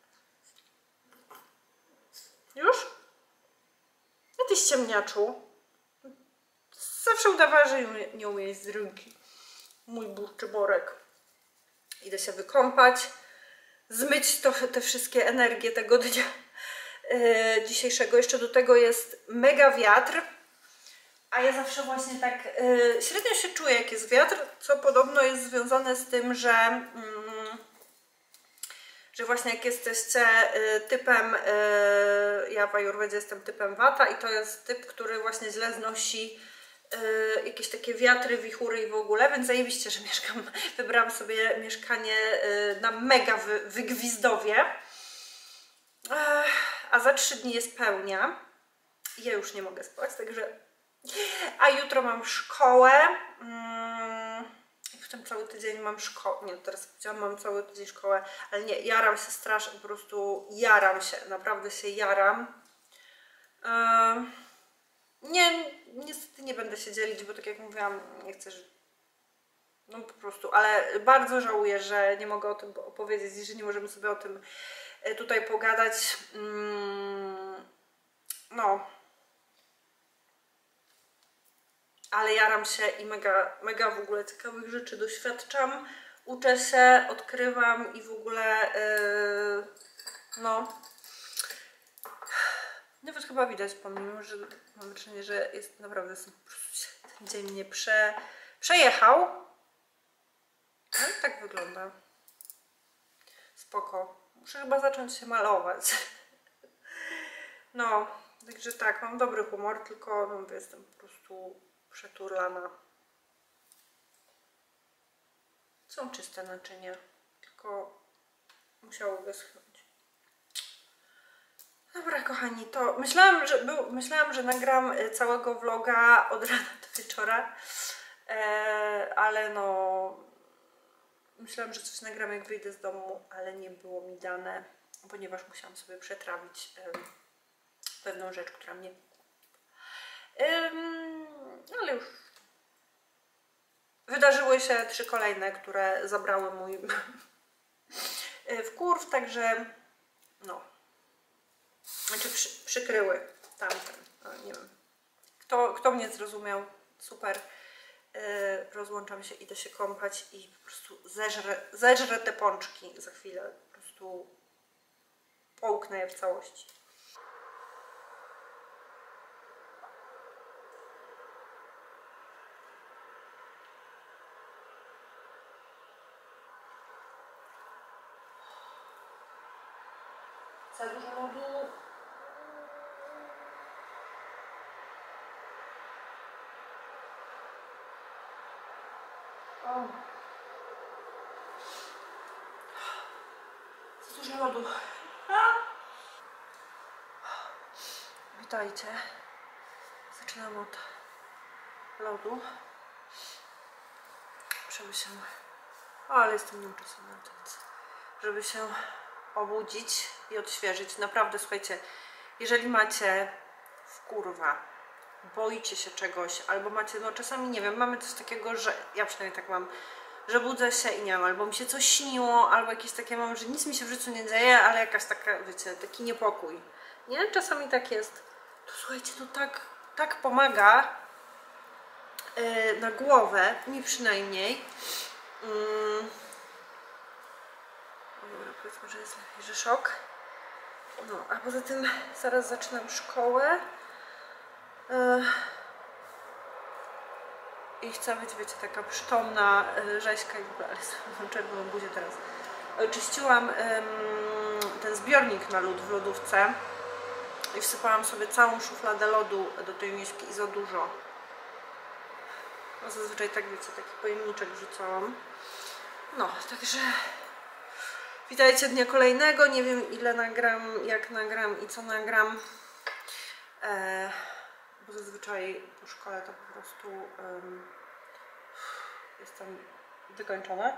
Już? A Ty ściemniaczu. Zawsze udawała, że nie umie jeść z ręki. Mój burczy borek. Idę się wykąpać, zmyć te wszystkie energie tego dnia dzisiejszego. Jeszcze do tego jest mega wiatr, a ja zawsze właśnie tak średnio się czuję, jak jest wiatr, co podobno jest związane z tym, że właśnie jak jesteście typem, ja w Ajurwedzie jestem typem Vata i to jest typ, który właśnie źle znosi jakieś takie wiatry, wichury i w ogóle, więc zajebiście, że wybrałam sobie mieszkanie na mega wygwizdowie, a za 3 dni jest pełnia i ja już nie mogę spać, także a jutro mam szkołę i potem cały tydzień mam szkołę, nie, teraz powiedziałam, mam cały tydzień szkołę, ale nie, jaram się strasznie, po prostu jaram się, naprawdę się jaram. Niestety nie będę się dzielić, bo tak jak mówiłam, nie chcę, no po prostu, ale bardzo żałuję, że nie mogę o tym opowiedzieć i że nie możemy sobie o tym tutaj pogadać. No. Ale jaram się i mega w ogóle ciekawych rzeczy doświadczam, uczę się, odkrywam i w ogóle no. Nawet chyba widać po mnie, że mam wrażenie, że jest naprawdę po prostu ten dzień mnie przejechał. No i tak wygląda. Spoko. Muszę chyba zacząć się malować. No, także tak, mam dobry humor, tylko no, jestem po prostu przeturlana. Są czyste naczynia, tylko musiało wyschnąć. Dobra, kochani, to myślałam, że nagram całego vloga od rana do wieczora, ale no Myślałam, że coś nagram, jak wyjdę z domu, ale nie było mi dane, ponieważ musiałam sobie przetrawić pewną rzecz, która mnie... ale już wydarzyły się 3 kolejne, które zabrały mój wkurw, także no, znaczy przykryły tamten, no, nie wiem. Kto mnie zrozumiał, super. Rozłączam się, idę się kąpać i po prostu zeżrę te pączki za chwilę. Po prostu połknę je w całości. Za dużo lodu. O. Za dużo lodu. Witajcie. Zaczynam od lodu. Żeby się... O, ale jestem nieuczesana, więc... Żeby się obudzić i odświeżyć. Naprawdę, słuchajcie, jeżeli macie wkurwa, boicie się czegoś, albo macie, no czasami, nie wiem, mamy coś takiego, że ja przynajmniej tak mam, że budzę się i nie wiem, albo mi się coś śniło, albo jakieś takie mam, że nic mi się w życiu nie dzieje, ale jakaś taka, wiecie, taki niepokój, nie? Czasami tak jest. To słuchajcie, to tak pomaga na głowę, mi przynajmniej. Dobra, powiedzmy, że jest lepiej, że szok. No, a poza tym zaraz zaczynam szkołę. I chcę być, wiecie, taka przytomna, rzeźka i w ogóle, ale mam czerwoną buzię teraz. Czyściłam ten zbiornik na lód w lodówce i wsypałam sobie całą szufladę lodu do tej miski i za dużo. No zazwyczaj tak, wiecie, taki pojemniczek wrzucałam. No, także witajcie dnia kolejnego. Nie wiem, ile nagram, jak nagram i co nagram. Bo zazwyczaj po szkole to po prostu jestem wykończona.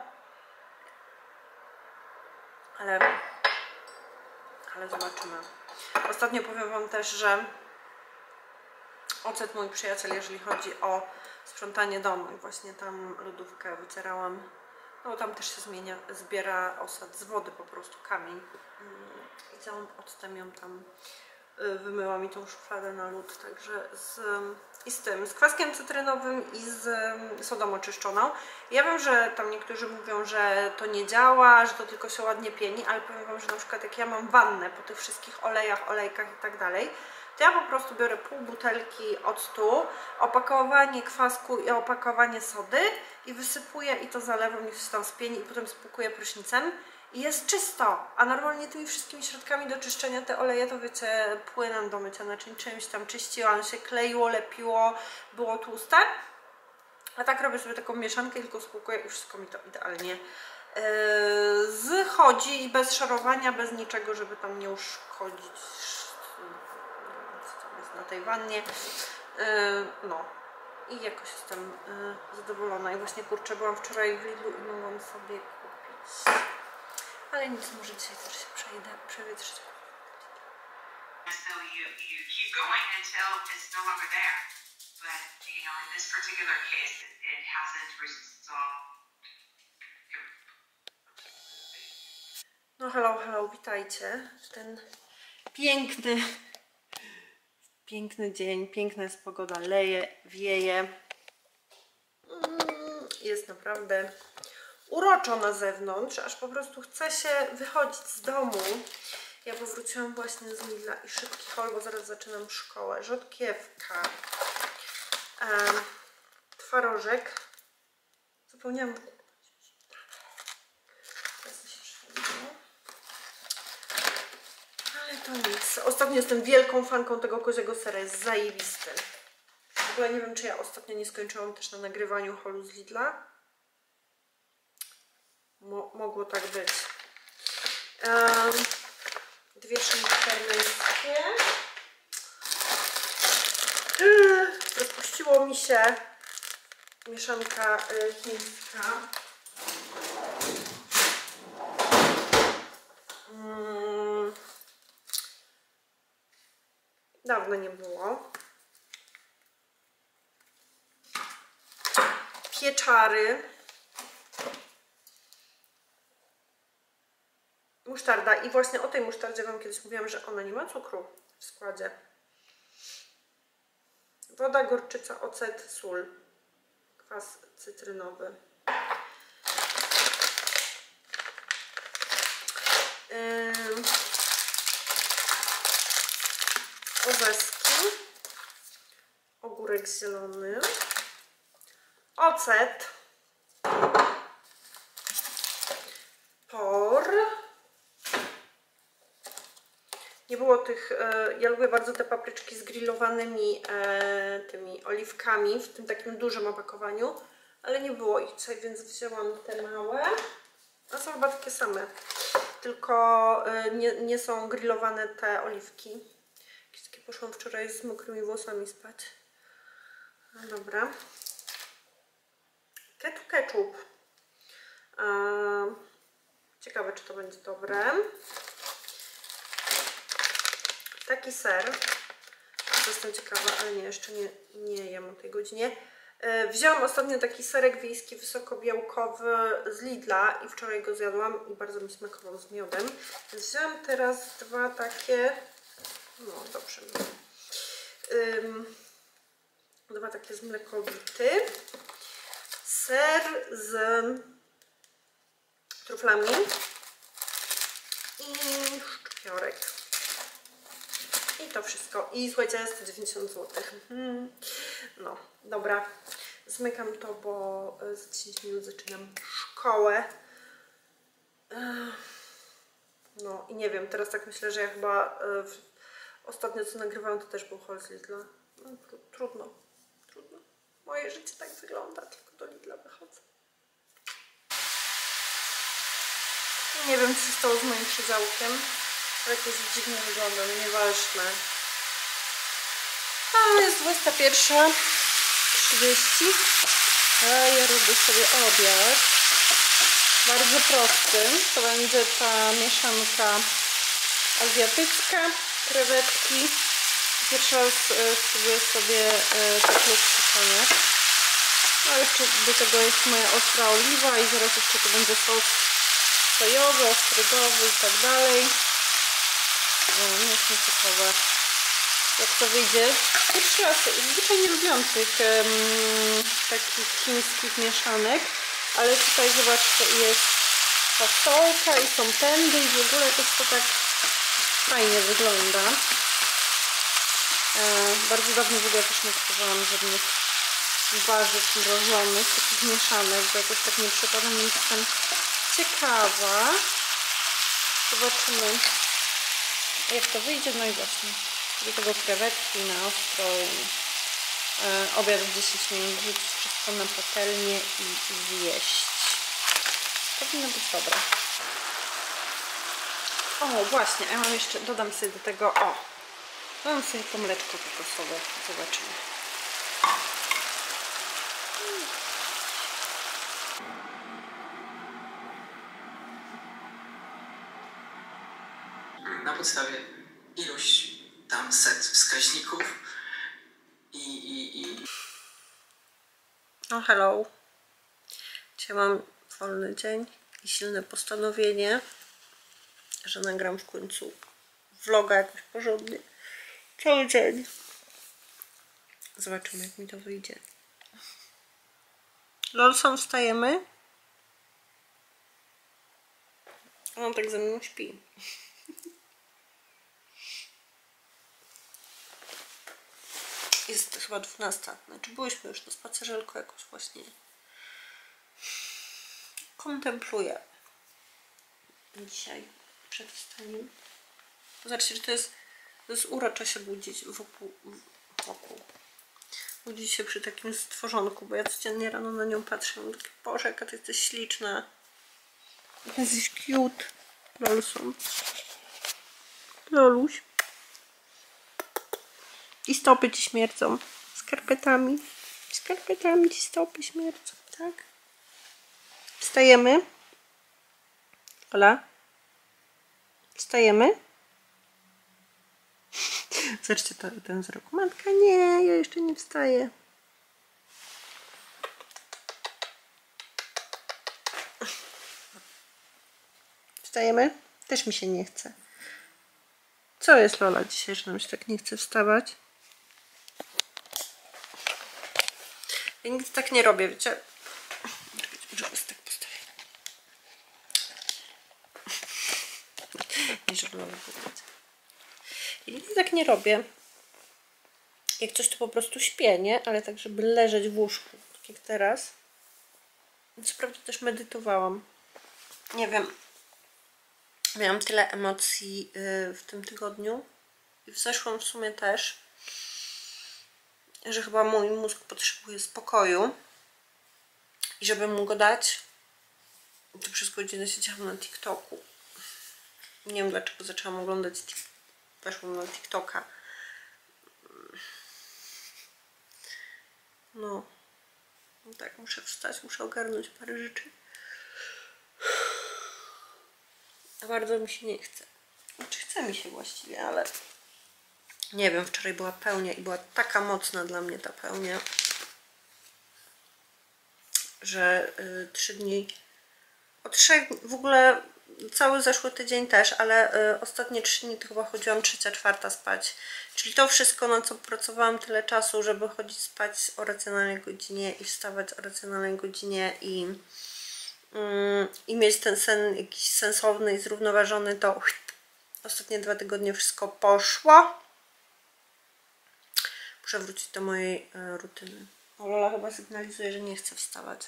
Ale zobaczymy. Ostatnio powiem wam też, że Ocet, mój przyjaciel, jeżeli chodzi o sprzątanie domu, i właśnie tam lodówkę wycierałam. No tam też się zbiera osad z wody, po prostu kamień. I całym octem ją tam wymyła mi tą szufladę na lód, także z kwaskiem cytrynowym i z sodą oczyszczoną. Ja wiem, że tam niektórzy mówią, że to nie działa, że to tylko się ładnie pieni, ale powiem wam, że na przykład jak ja mam wannę po tych wszystkich olejach, olejkach i tak dalej, to ja po prostu biorę pół butelki octu, opakowanie kwasku i opakowanie sody i wysypuję i to zalewam, niech się tam spieni i potem spłukuję prysznicem. I jest czysto, a normalnie tymi wszystkimi środkami do czyszczenia te oleje to, wiecie, płynem do mycia naczyń, czymś tam czyściłam, się kleiło, lepiło, było tłuste. A tak robię sobie taką mieszankę, tylko spłukuję i wszystko mi to idealnie zchodzi i bez szarowania, bez niczego, żeby tam nie uszkodzić, co tam jest na tej wannie. No i jakoś jestem zadowolona. I właśnie, kurczę, byłam wczoraj w Lidlu i mogłam sobie kupić. Ale nic, może dzisiaj też się przewietrzyć. No hello, witajcie. Ten piękny dzień, piękna jest pogoda, leje, wieje. Jest naprawdę uroczo na zewnątrz, aż po prostu chce się wychodzić z domu. Ja powróciłam właśnie z Lidla i szybki haul, bo zaraz zaczynam szkołę. Rzodkiewka, twarożek. Zapomniałam kupić. Ale to nic. Ostatnio jestem wielką fanką tego koziego sera, jest zajebisty. W ogóle nie wiem, czy ja ostatnio nie skończyłam też na nagrywaniu haulu z Lidla. Mogło tak być. Dwie szynki parmeńskie. Rozpuściło mi się mieszanka chińska. Dawno nie było. Pieczary. Musztarda. I właśnie o tej musztardzie Wam kiedyś mówiłam, że ona nie ma cukru w składzie. Woda, gorczyca, ocet, sól. Kwas cytrynowy. Orzeski. Ogórek zielony. Ocet. Por. Nie było tych, ja lubię bardzo te papryczki z grillowanymi tymi oliwkami w tym takim dużym opakowaniu, ale nie było ich dzisiaj, więc wzięłam te małe. A są chyba takie same, tylko nie są grillowane te oliwki. Jakieś takie poszłam wczoraj z mokrymi włosami spać. No dobra. Ketchup. Ciekawe, czy to będzie dobre. Taki ser. Jestem ciekawa, ale nie, jeszcze nie jem o tej godzinie. Wzięłam ostatnio taki serek wiejski wysokobiałkowy z Lidla i wczoraj go zjadłam i bardzo mi smakował z miodem. Wzięłam teraz dwa takie, no dobrze, dwa takie z mlekowity. Ser z truflami i szczypiorek. I to wszystko. I słuchajcie, 190 zł. No, dobra. Zmykam to, bo za 10 minut zaczynam szkołę. No i nie wiem, teraz tak myślę, że ja chyba ostatnio co nagrywałam, to też był haul z Lidla. No, trudno. Moje życie tak wygląda, tylko do Lidla wychodzę. Nie wiem, co się stało z moim przedziałkiem. Jakoś dziwnie wygląda, no nieważne. A jest 21:30. A ja robię sobie obiad. Bardzo prosty. To będzie ta mieszanka azjatycka, krewetki. Pierwszy raz spróbuję sobie taką przykłoniać. A jeszcze do tego jest moja ostra oliwa i zaraz jeszcze to będzie sos sojowy, ostrygowy i tak dalej. No jestem ciekawa, jak to wyjdzie. Pierwszy raz, zwyczaj nie lubiłam tych takich chińskich mieszanek, ale tutaj zobaczcie, jest fasolka i są tędy i w ogóle to tak fajnie wygląda. Bardzo dawno w ogóle też nie kupowałam żadnych warzyw mrożonych, takich mieszanek, bo jakoś tak nie przepadam, więc jestem ciekawa. Zobaczymy, jak to wyjdzie. No i właśnie do tego krewetki na ostro i obiad w 10 minut, wrzucić wszystko na patelnię i zjeść. Powinno być dobre. O właśnie, ja mam jeszcze, dodam sobie do tego, dodam sobie to mleczko kokosowe, zobaczymy. Na podstawie iluś tam set wskaźników i... No hello. Dzisiaj mam wolny dzień i silne postanowienie, że nagram w końcu vloga jakoś porządnie. Cały dzień. Zobaczymy, jak mi to wyjdzie. Lolson, wstajemy. On tak ze mną śpi. Jest chyba 12. Znaczy byłyśmy już na spacerze, tylko jakoś właśnie kontempluję dzisiaj przed wstaniem. Zobaczcie, że to jest urocze się budzić wokół. Budzić się przy takim stworzonku, bo ja codziennie rano na nią patrzę. Mam takie, Boże, jaka ty jesteś śliczna. Jesteś cute. Lolson. Loluś. I stopy ci śmierdzą. Skarpetami. Skarpetami ci stopy śmierdzą, tak? Wstajemy. Ola? Wstajemy? Zobaczcie ten wzrok. Matka, nie, ja jeszcze nie wstaję. Wstajemy? Też mi się nie chce. Co jest, Lola, dzisiaj, że nam się tak nie chce wstawać? Ja nigdy tak nie robię, wiecie? Żeby jest tak postawione. Nie, żeby Lola powiedzieć. Ja nigdy tak nie robię. Jak coś, to po prostu śpię, nie? Ale tak, żeby leżeć w łóżku, tak jak teraz. Co prawda też medytowałam. Nie wiem. Miałam tyle emocji w tym tygodniu i w zeszłym w sumie też, że chyba mój mózg potrzebuje spokoju i żeby mu go dać, to przez godzinę siedziałam na TikToku. Nie wiem, dlaczego zaczęłam oglądać, weszłam na TikToka. No tak, muszę wstać, muszę ogarnąć parę rzeczy. A bardzo mi się nie chce. Znaczy chce mi się właściwie, ale nie wiem, wczoraj była pełnia i była taka mocna dla mnie ta pełnia, że 3 dni, od 3 w ogóle cały zeszły tydzień też, ale ostatnie 3 dni to chyba chodziłam 3., 4 spać. Czyli to wszystko, na co pracowałam tyle czasu, żeby chodzić spać o racjonalnej godzinie i wstawać o racjonalnej godzinie i mieć ten sen jakiś sensowny i zrównoważony, to ostatnie 2 tygodnie wszystko poszło. Muszę wrócić do mojej rutyny. O, Lola chyba sygnalizuje, że nie chce wstawać.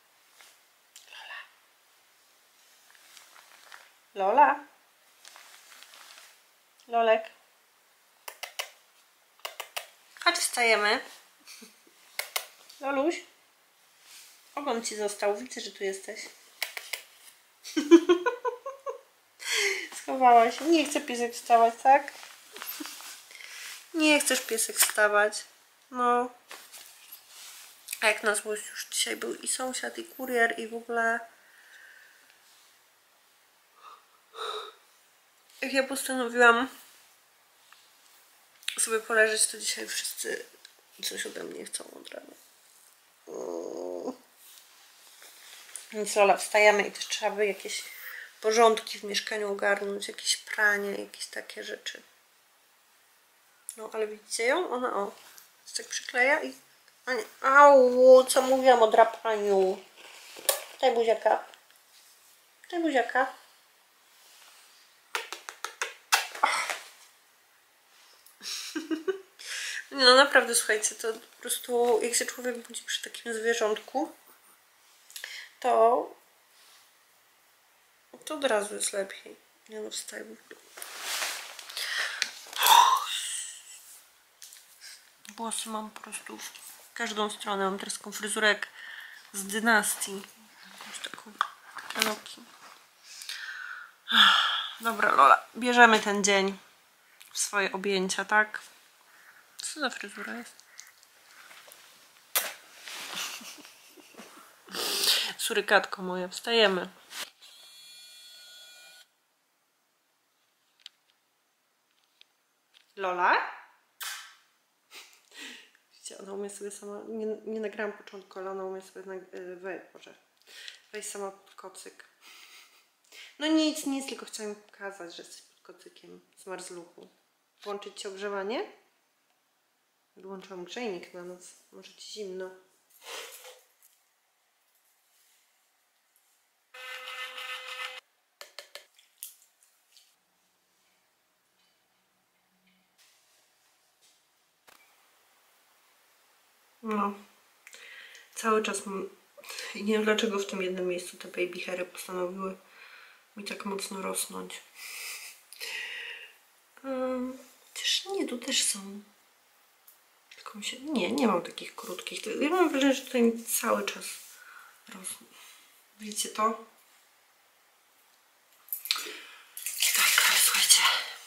Lola? Lolek? Chodź, wstajemy. Loluś? Ogon ci został, widzę, że tu jesteś. Schowała się. Nie chce piesek wstawać, tak? Nie chcesz, piesek, wstawać. No. A jak na złość już dzisiaj był i sąsiad, i kurier, i w ogóle... Jak ja postanowiłam sobie poleżeć, to dzisiaj wszyscy coś ode mnie chcą od rana. Więc Lola, wstajemy i też trzeba by jakieś porządki w mieszkaniu ogarnąć, jakieś pranie, jakieś takie rzeczy. No, ale widzicie ją? Ona się tak przykleja i... Au, co mówiłam o drapaniu. Daj buziaka. Daj buziaka. No naprawdę, słuchajcie, to po prostu jak się człowiek budzi przy takim zwierzątku, to od razu jest lepiej. Nie no, wstaję w ogóle. Włosy mam po prostu w każdą stronę. Mam teraz taką fryzurę jak z dynastii. Jakąś taką kanoki. Dobra, Lola, bierzemy ten dzień w swoje objęcia, tak? Co za fryzura jest? Surykatko moja, wstajemy. Lola? Widzicie, ona umie sobie sama... Nie nagrałam początku, ale ona umie sobie... Weź sama pod kocyk. No nic, tylko chciałam pokazać, że jesteś pod kocykiem z marzluchu. Włączyć ci ogrzewanie? Włączyłam grzejnik na noc. Może ci zimno. No. Cały czas mam... I nie wiem dlaczego w tym jednym miejscu te baby hairy postanowiły mi tak mocno rosnąć. Chociaż nie, tu też są. Tylko mi się... Nie mam takich krótkich. Ja mam wrażenie, że tutaj mi cały czas rosną. Widzicie to? Tak, ale słuchajcie.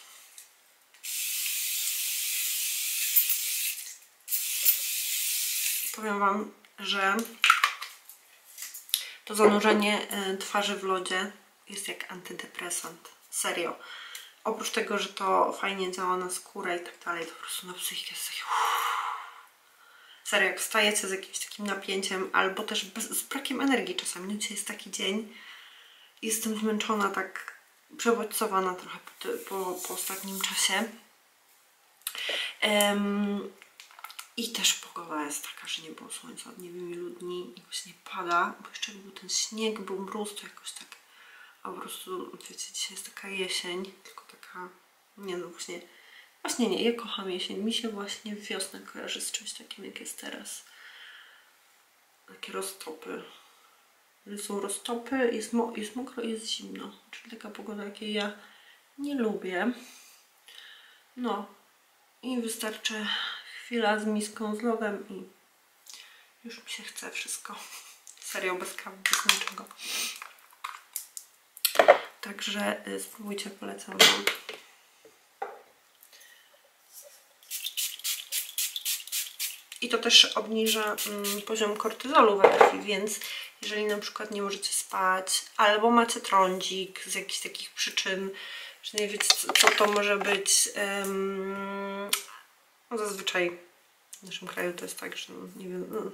Powiem wam, że to zanurzenie twarzy w lodzie jest jak antydepresant. Serio. Oprócz tego, że to fajnie działa na skórę i tak dalej, to po prostu na psychikę jest takie serio, jak wstajecie z jakimś takim napięciem albo też z brakiem energii czasami. No dzisiaj jest taki dzień. Jestem zmęczona, tak przebodźcowana trochę po ostatnim czasie. I też pogoda jest taka, że nie było słońca od nie wiem ilu dni, jakoś nie pada, bo jeszcze był ten śnieg, był mróz, to jakoś tak, a po prostu, wiecie, dzisiaj jest taka jesień, tylko taka, nie no właśnie nie, ja kocham jesień, mi się właśnie wiosna kojarzy z czymś takim, jak jest teraz. Takie roztopy. Są roztopy, jest mokro i jest zimno, czyli taka pogoda, jakiej ja nie lubię. No i wystarczy chwila z miską z lodem i już mi się chce wszystko. Serio, bez kawy, bez niczego. Także spróbujcie, polecam wam. I to też obniża poziom kortyzolu we krwi, więc jeżeli na przykład nie możecie spać, albo macie trądzik z jakichś takich przyczyn, że nie wiecie co to może być, no zazwyczaj w naszym kraju to jest tak, że no, nie wiem,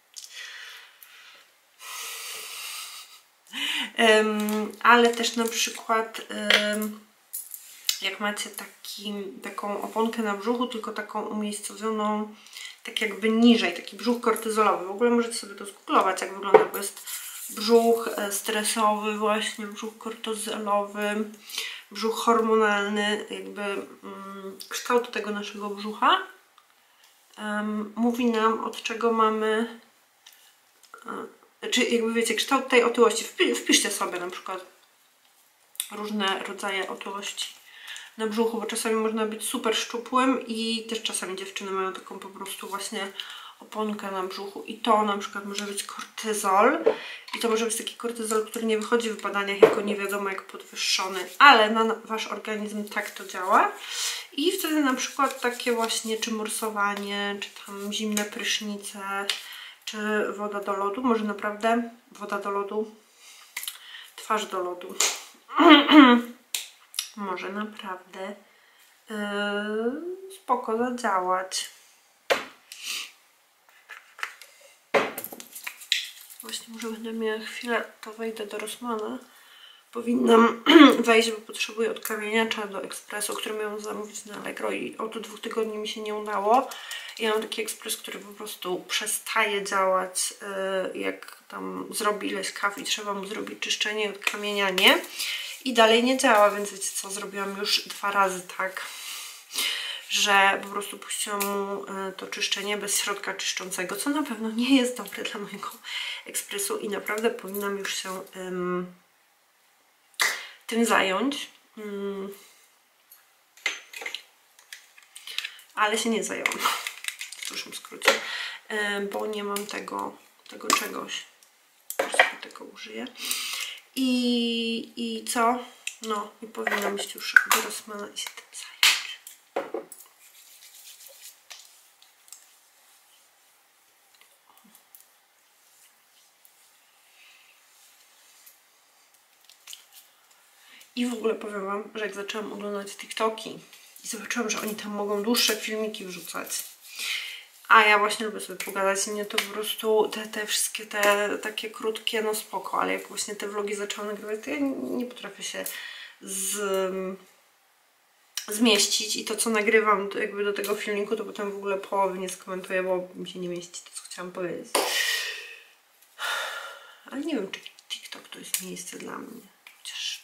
ale też na przykład jak macie taką oponkę na brzuchu, tylko taką umiejscowioną tak jakby niżej, taki brzuch kortyzolowy. W ogóle możecie sobie to zgooglować, jak wygląda, bo jest brzuch stresowy właśnie, brzuch kortyzolowy, brzuch hormonalny, jakby kształt tego naszego brzucha mówi nam, od czego mamy, czy jakby wiecie, kształt tej otyłości. Wpiszcie sobie na przykład różne rodzaje otyłości na brzuchu, bo czasami można być super szczupłym i też czasami dziewczyny mają taką po prostu właśnie oponkę na brzuchu i to na przykład może być kortyzol i to może być taki kortyzol, który nie wychodzi w badaniach jako nie wiadomo jak podwyższony, ale na wasz organizm tak to działa i wtedy na przykład takie właśnie czy morsowanie, czy tam zimne prysznice, czy woda do lodu, może naprawdę woda do lodu, twarz do lodu może naprawdę spoko zadziałać. Właśnie może będę miała chwilę, to wejdę do Rossmana. Powinnam wejść, bo potrzebuję od kamieniacza do ekspresu, który miałam zamówić na Allegro i od 2 tygodni mi się nie udało. Ja mam taki ekspres, który po prostu przestaje działać, jak tam zrobi ileś kaw i trzeba mu zrobić czyszczenie i odkamienianie. I dalej nie działa, więc wiecie co, zrobiłam już 2 razy tak, że po prostu puściłam mu to czyszczenie bez środka czyszczącego, co na pewno nie jest dobre dla mojego ekspresu i naprawdę powinnam już się tym zająć. Ale się nie zajęłam, w dużym skrócie, bo nie mam tego czegoś. Już sobie tego użyję. I co? No i powinnam iść już do Rossmana i się tym zająć. I w ogóle powiem wam, że jak zaczęłam oglądać TikToki i zobaczyłam, że oni tam mogą dłuższe filmiki wrzucać, a ja właśnie lubię sobie pogadać i mnie to po prostu te wszystkie te takie krótkie, no spoko, ale jak właśnie te vlogi zaczęłam nagrywać, to ja nie potrafię się zmieścić i to co nagrywam to jakby do tego filmiku, to potem w ogóle połowy nie skomentuję, bo mi się nie mieści to co chciałam powiedzieć. Ale nie wiem, czy TikTok to jest miejsce dla mnie. Chociaż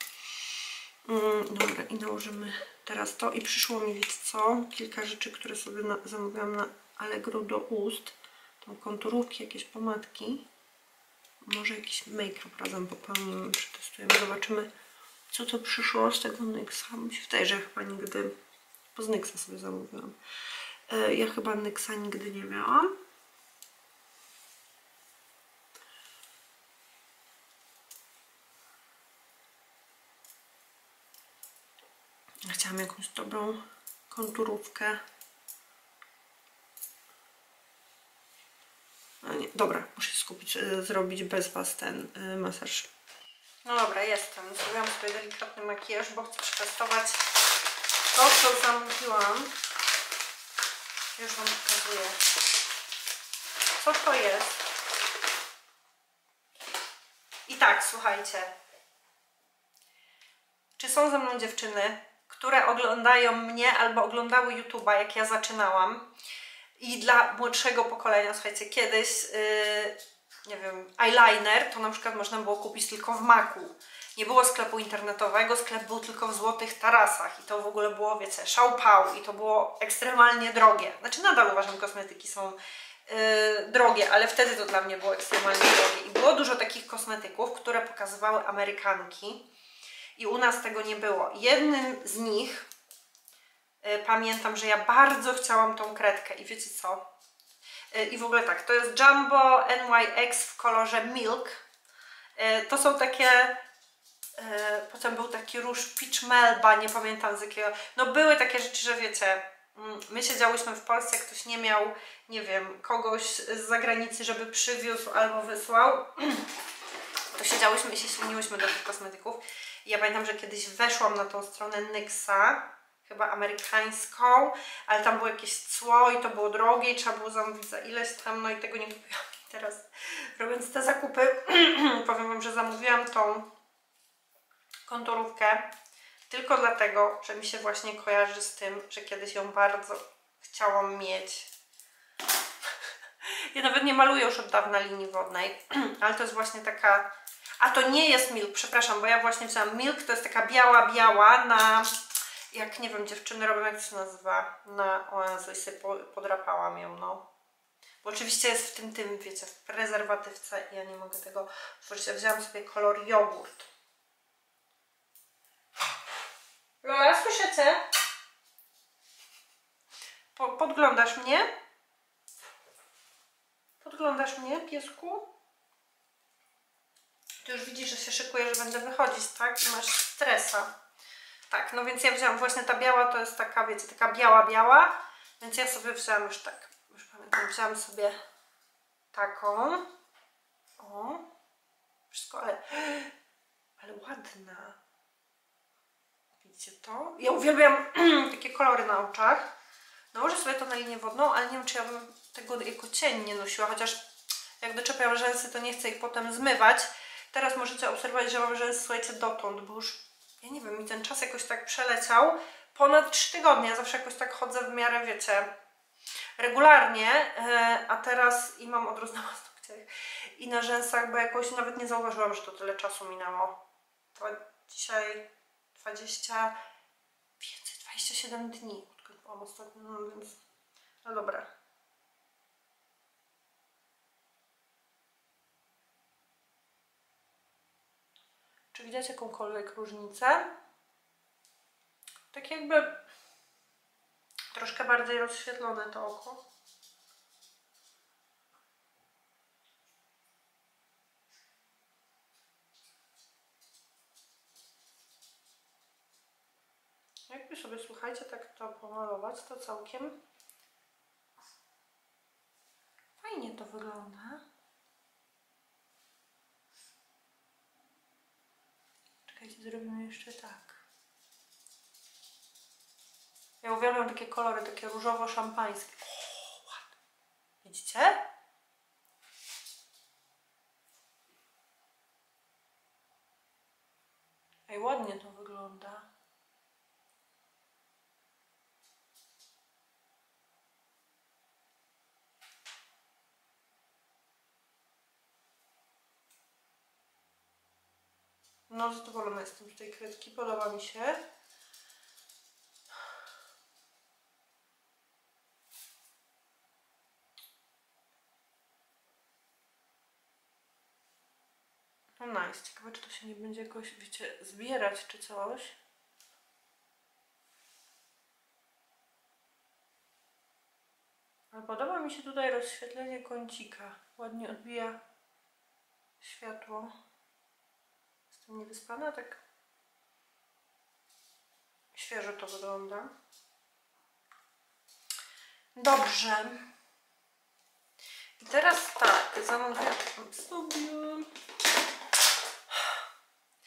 dobra, i nałożymy teraz to i przyszło mi, wiecie co, kilka rzeczy, które sobie zamówiłam na Allegro do ust. Tą konturówki, jakieś pomadki, może jakiś make-up razem popełnimy, przetestujemy, zobaczymy co to przyszło z tego NYXa. Mi się wydaje, że ja chyba nigdy, bo z NYXa sobie zamówiłam, ja chyba NYXa nigdy nie miałam. Chciałam jakąś dobrą konturówkę. No nie, dobra, muszę się skupić, zrobić bez was ten masaż No dobra, jestem. Zrobiłam sobie delikatny makijaż, bo chcę przetestować to, co zamówiłam. Już Wam pokazuję. Co to jest? I tak, słuchajcie. Czy są ze mną dziewczyny, które oglądają mnie albo oglądały YouTube'a, jak ja zaczynałam? I dla młodszego pokolenia, słuchajcie, kiedyś, nie wiem, eyeliner to na przykład można było kupić tylko w Macu. Nie było sklepu internetowego, sklep był tylko w Złotych Tarasach i to w ogóle było, wiecie, szał-pał i to było ekstremalnie drogie. Znaczy nadal uważam, kosmetyki są drogie, ale wtedy to dla mnie było ekstremalnie drogie. I było dużo takich kosmetyków, które pokazywały Amerykanki i u nas tego nie było. Jednym z nich pamiętam, że ja bardzo chciałam tą kredkę i wiecie co? I w ogóle tak, to jest Jumbo NYX w kolorze Milk. To są takie... Potem był taki róż Peach Melba, nie pamiętam z jakiego... No były takie rzeczy, że wiecie, my siedziałyśmy w Polsce, jak ktoś nie miał, nie wiem, kogoś z zagranicy, żeby przywiózł albo wysłał, to siedziałyśmy i się śliniłyśmy do tych kosmetyków. I ja pamiętam, że kiedyś weszłam na tą stronę NYXa, chyba amerykańską, ale tam było jakieś cło i to było drogie i trzeba było zamówić za ileś tam, no i tego nie kupiłam. I teraz, robiąc te zakupy, powiem Wam, że zamówiłam tą konturówkę tylko dlatego, że mi się właśnie kojarzy z tym, że kiedyś ją bardzo chciałam mieć. Ja nawet nie maluję już od dawna linii wodnej, ale to jest właśnie taka... A to nie jest Milk, przepraszam, bo ja właśnie wzięłam Milk, to jest taka biała na... Jak nie wiem, dziewczyny robią, jak to się nazywa? O Jezu, i sobie podrapałam ją, no. Bo oczywiście jest w tym, wiecie, w prezerwatywce i ja nie mogę tego otworzyć. Ja wzięłam sobie kolor jogurt. Lola, słyszycie? Podglądasz mnie? Podglądasz mnie, piesku? Ty już widzisz, że się szykuję, że będę wychodzić, tak? I masz stresa. Tak, no więc ja wzięłam właśnie ta biała, to jest taka, wiecie, taka biała, więc ja sobie wzięłam już tak, już pamiętam, wzięłam sobie taką. O, wszystko, ale ładna. Widzicie to? Ja uwielbiam takie kolory na oczach. Nałożę sobie to na linię wodną, ale nie wiem, czy ja bym tego jako cień nie nosiła, chociaż jak doczepiam rzęsy, to nie chcę ich potem zmywać. Teraz możecie obserwować, że mam rzęsy, słuchajcie, dotąd, bo już, ja nie wiem, mi ten czas jakoś tak przeleciał. Ponad 3 tygodnie, ja zawsze jakoś tak chodzę w miarę, wiecie, regularnie, a teraz i mam odrost na paznokciach i na rzęsach, bo jakoś nawet nie zauważyłam, że to tyle czasu minęło. To dzisiaj 27 dni, odkąd byłam ostatnio, no więc, no dobra. Czy widać jakąkolwiek różnicę? Tak jakby troszkę bardziej rozświetlone to oko. Jakby sobie, słuchajcie, tak to pomalować, to całkiem fajnie to wygląda. Czekajcie, zrobimy jeszcze tak. Ja uwielbiam takie kolory, takie różowo-szampańskie. O, ładne. Widzicie? Ej, ładnie to wygląda. No, zadowolona jestem z tej kredki, podoba mi się. No nice, ciekawe, czy to się nie będzie jakoś, wiecie, zbierać czy coś. Ale podoba mi się tutaj rozświetlenie kącika. Ładnie odbija światło. Jestem niewyspana, tak świeżo to wygląda. Dobrze. I teraz tak, zamówiłam sobie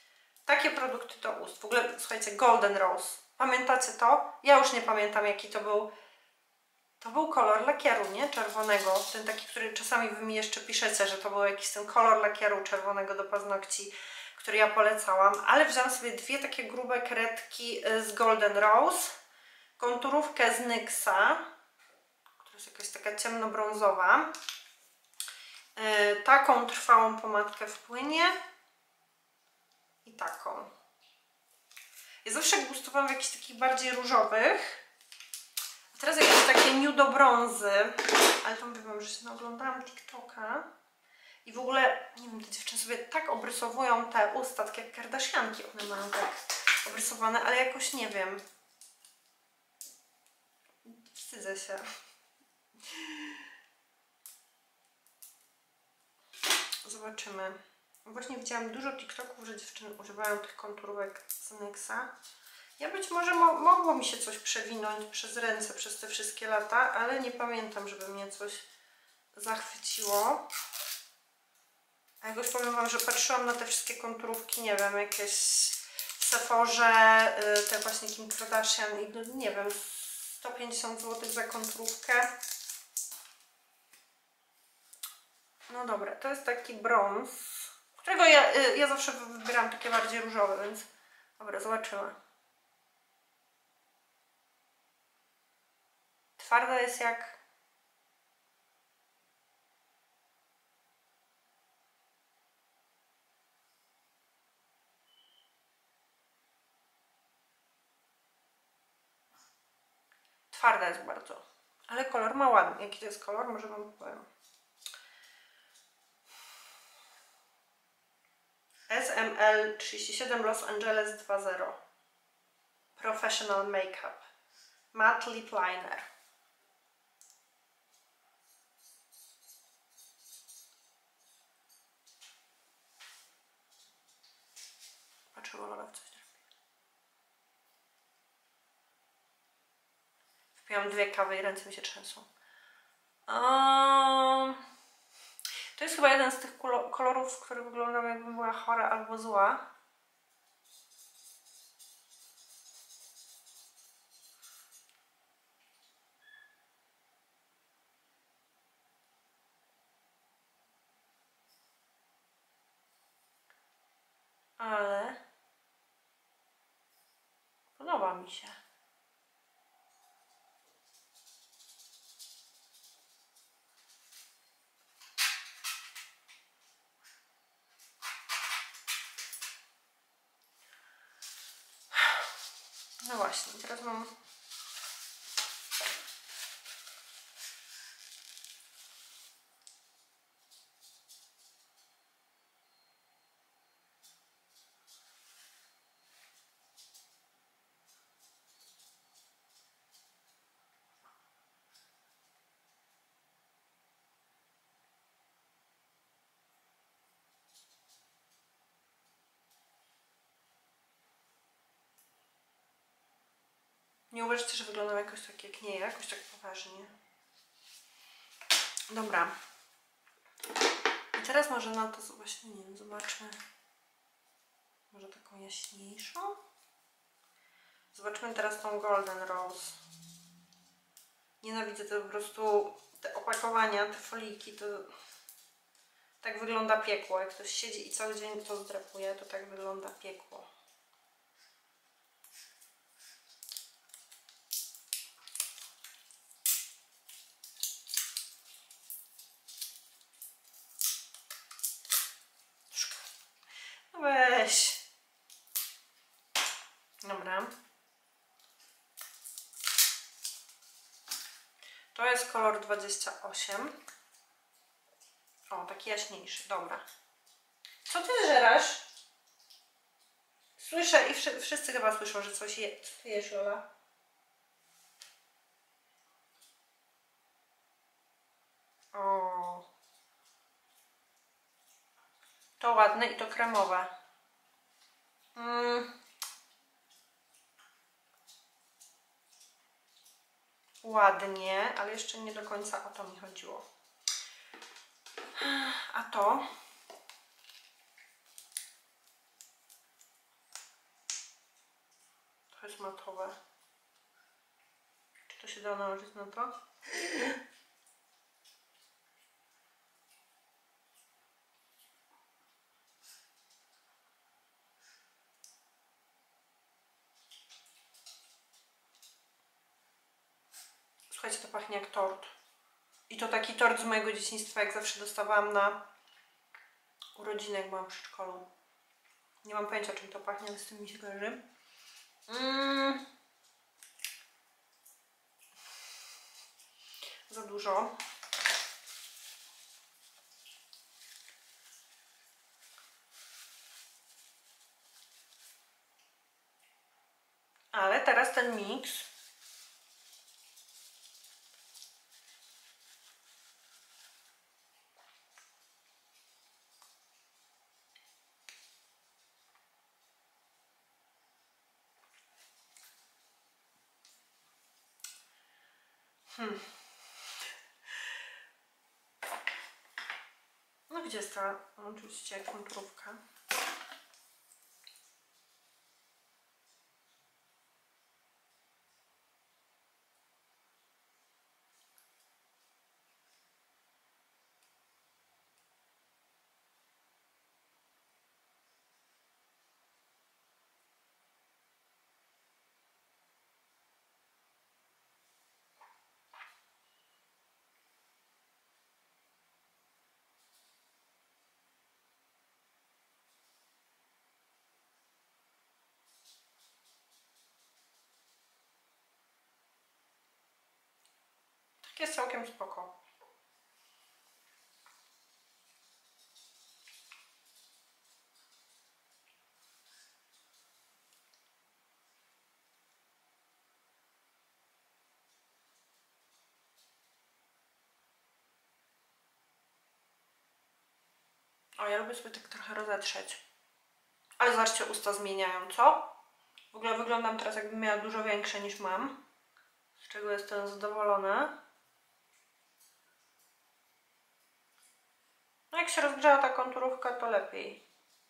Takie produkty do ust. W ogóle, słuchajcie, Golden Rose. Pamiętacie to? Ja już nie pamiętam, jaki to był. To był kolor lakieru, nie? Czerwonego. Ten taki, który czasami wy mi jeszcze piszecie, że to był jakiś ten kolor lakieru czerwonego do paznokci, który ja polecałam. Ale wziąłam sobie dwie takie grube kredki z Golden Rose. Konturówkę z NYXa, która jest jakaś taka ciemnobrązowa. Taką trwałą pomadkę w płynie. I taką. Ja zawsze gustowałam w jakichś takich bardziej różowych. A teraz jakieś takie nudo brązy. Ale to mówię wam, że się oglądałam TikToka. I w ogóle, nie wiem, te dziewczyny sobie tak obrysowują te usta, tak jak Kardashianki. One mają tak obrysowane, ale jakoś nie wiem. Wstydzę się. Zobaczymy. Właśnie widziałam dużo TikToków, że dziewczyny używają tych konturówek z NYXa. Ja być może mogło mi się coś przewinąć przez ręce przez te wszystkie lata, ale nie pamiętam, żeby mnie coś zachwyciło. A jakoś powiem wam, że patrzyłam na te wszystkie konturówki, nie wiem, jakieś w Sephorze, te właśnie Kim Kardashian i no, nie wiem, 150 zł za konturówkę. No dobra, to jest taki brąz, którego ja zawsze wybieram takie bardziej różowe, więc dobra, zobaczymy. Twarda jest jak... Twarda jest bardzo, ale kolor ma ładny. Jaki to jest kolor? Może wam powiem. SML 37 Los Angeles 2.0 Professional Makeup Matte Lip Liner. Patrzę, Lola w coś zrobi. Wpiłam 2 kawy i ręce mi się trzęsą. To jest chyba jeden z tych kolorów, które wyglądają, jakbym była chora albo zła. Ale podoba mi się. No właśnie, teraz mam... Nie uważacie, że wyglądam jakoś tak jak nie, jakoś tak poważnie. Dobra. I teraz może na to właśnie, nie wiem, zobaczmy. Może taką jaśniejszą? Zobaczmy teraz tą Golden Rose. Nienawidzę to po prostu, te opakowania, te foliki, to tak wygląda piekło. Jak ktoś siedzi i cały dzień to zdrapuje, to tak wygląda piekło. No weź. Dobra. To jest kolor 28. O, taki jaśniejszy. Dobra. Co ty żerasz? Słyszę i wszyscy chyba słyszą, że coś jesz, Lola. O. To ładne i to kremowe. Ładnie, ale jeszcze nie do końca o to mi chodziło. A to Trochę jest matowe. Czy to się da nałożyć na to? Słuchajcie, to pachnie jak tort. I to taki tort z mojego dzieciństwa, jak zawsze dostawałam na urodziny, jak byłam w przedszkolu. Nie mam pojęcia, czym to pachnie, ale z tym mi się kojarzy. Za dużo. Ale teraz ten miks No gdzie jest ta oczywiście konturówka? Tak jest całkiem spoko. O, ja lubię sobie tak trochę rozetrzeć. Ale zobaczcie, usta zmieniają, co? W ogóle wyglądam teraz, jakbym miała dużo większe niż mam. Z czego jestem zadowolona. No jak się rozgrzała ta konturówka, to lepiej.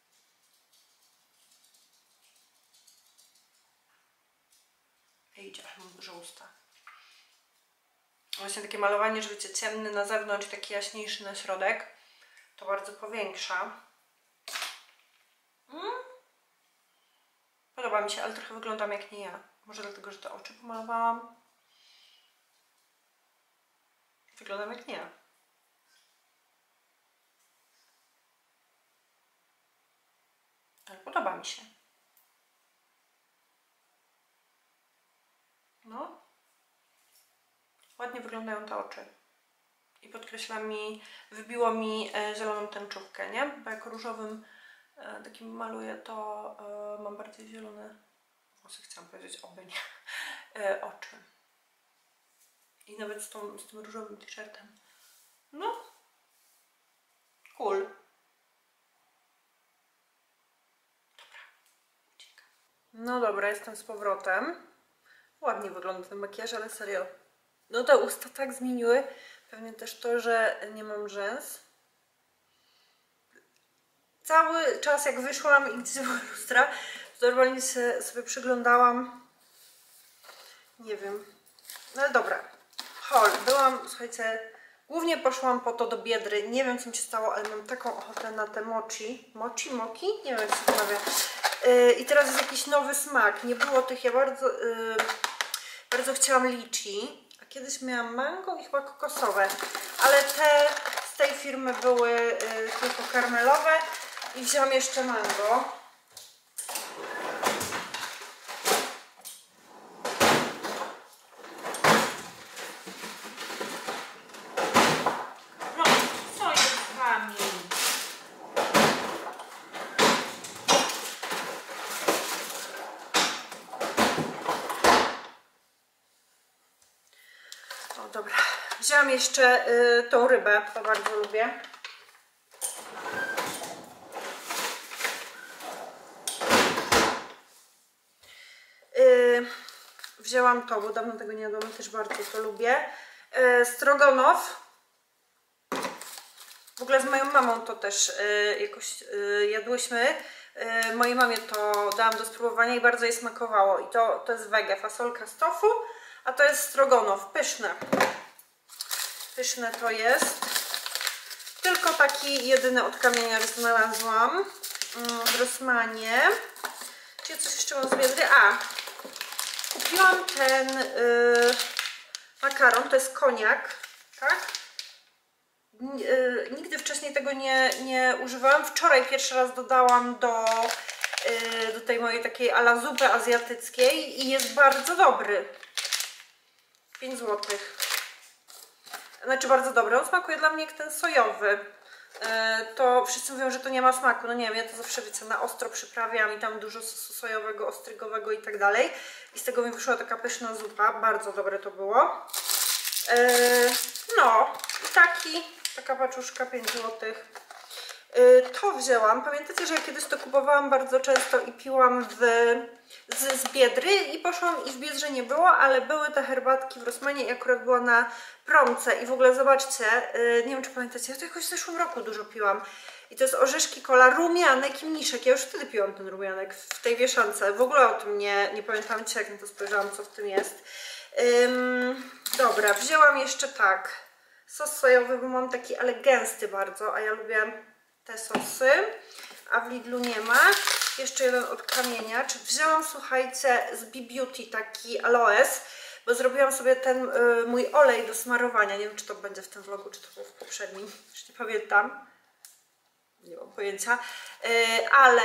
Idzie, mam duże usta. Właśnie takie malowanie, że wiecie, ciemny na zewnątrz, taki jaśniejszy na środek, to bardzo powiększa. Podoba mi się, ale trochę wyglądam jak nie ja. Może dlatego, że te oczy pomalowałam. Wyglądam jak nie ja. Ale podoba mi się. No. Ładnie wyglądają te oczy. I podkreśla mi, wybiło mi zieloną tęczówkę, nie? Bo jak różowym takim maluję, to mam bardziej zielone włosy, chciałam powiedzieć, oby nie, oczy. I nawet z tym różowym t-shirtem. No. Cool. Dobra. Uciekam. No dobra, jestem z powrotem. Ładnie wygląda ten makijaż, ale serio. No te usta tak zmieniły. Pewnie też to, że nie mam rzęs. Cały czas jak wyszłam i gdzieś była lustra, to normalnie się sobie przyglądałam. Nie wiem. No ale dobra. Haul. Byłam, słuchajcie, głównie poszłam po to do Biedry. Nie wiem, co mi się stało, ale mam taką ochotę na te mochi. Mochi? Nie wiem, jak się to mawia. I teraz jest jakiś nowy smak. Nie było tych, ja bardzo chciałam litchi. A kiedyś miałam mango i chyba kokosowe. Ale te z tej firmy były tylko karmelowe. I wziąłam jeszcze mango. No, co jest z wami? O, dobra. Wzięłam jeszcze tą rybę, to bardzo lubię. Wzięłam to, bo dawno tego nie jadłam, też bardzo to lubię. Stroganow. W ogóle z moją mamą to też jakoś jadłyśmy. Mojej mamie to dałam do spróbowania i bardzo jej smakowało. I to jest wege, fasolka z tofu, a to jest stroganow, pyszne. Pyszne to jest. Tylko taki jedyny od kamienia znalazłam w Rossmanie. Czy ja coś jeszcze mam z Biedry? Kupiłam ten makaron, to jest koniak, tak? Nigdy wcześniej tego nie używałam. Wczoraj pierwszy raz dodałam do tej mojej takiej a la zupy azjatyckiej i jest bardzo dobry. 5 zł. Znaczy bardzo dobry. On smakuje dla mnie jak ten sojowy. To wszyscy mówią, że to nie ma smaku. No nie wiem, ja to zawsze wiecie, na ostro przyprawiam i tam dużo sosu sojowego, ostrygowego i tak dalej. I z tego mi wyszła taka pyszna zupa. Bardzo dobre to było. No i taka paczuszka 5 zł. To wzięłam. Pamiętacie, że ja kiedyś to kupowałam bardzo często i piłam z Biedry i poszłam i w Biedrze nie było, ale były te herbatki w Rossmanie i akurat była na promce i w ogóle zobaczcie, nie wiem czy pamiętacie, ja to jakoś w zeszłym roku dużo piłam i to jest orzeszki kola, rumianek i mniszek. Ja już wtedy piłam ten rumianek w tej wieszance, w ogóle o tym nie pamiętam dzisiaj, jak na to spojrzałam, co w tym jest. Dobra, wzięłam jeszcze sos sojowy, bo mam taki, ale gęsty bardzo, a ja lubię te sosy, a w Lidlu nie ma. Jeszcze jeden od kamienia. Wzięłam, słuchajcie, z B-Beauty taki aloes, bo zrobiłam sobie ten mój olej do smarowania. Nie wiem, czy to będzie w tym vlogu, czy to było w poprzednim. Już nie pamiętam. Nie mam pojęcia. Ale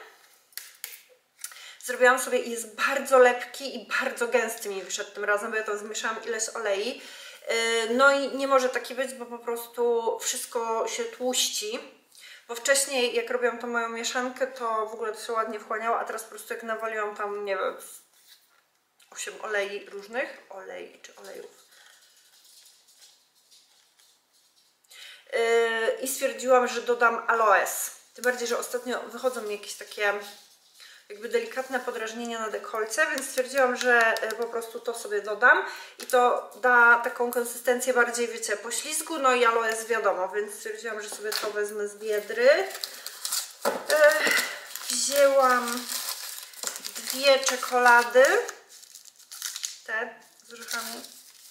zrobiłam sobie i jest bardzo lepki i bardzo gęsty mi wyszedł tym razem, bo ja tam zmieszałam ileś olei. No i nie może taki być, bo po prostu wszystko się tłuści. Bo wcześniej, jak robiłam tą moją mieszankę, to w ogóle to się ładnie wchłaniało, a teraz po prostu jak nawaliłam tam, nie wiem, 8 olei różnych, olejów. I stwierdziłam, że dodam aloes. Tym bardziej, że ostatnio wychodzą mi jakieś takie jakby delikatne podrażnienia na dekolcie, więc stwierdziłam, że po prostu to sobie dodam i to da taką konsystencję bardziej, wiecie, poślizgu, no i aloes wiadomo, więc stwierdziłam, że sobie to wezmę z Biedry. Wzięłam 2 czekolady, te z orzechami.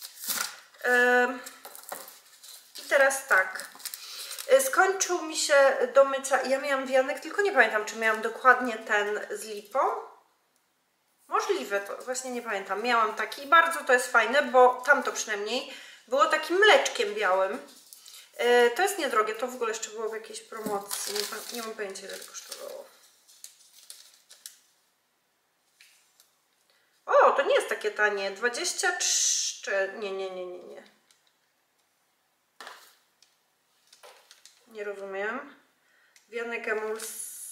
I teraz tak. Skończył mi się do mycia i ja miałam wianek, tylko nie pamiętam, czy miałam dokładnie ten z lipą. Możliwe, to właśnie nie pamiętam. Miałam taki i bardzo to jest fajne, bo tamto przynajmniej było takim mleczkiem białym. To jest niedrogie, to w ogóle jeszcze było w jakiejś promocji. Nie mam pojęcia, ile to kosztowało. O, to nie jest takie tanie. 23... Nie. Nie rozumiem. Wianek Emuls...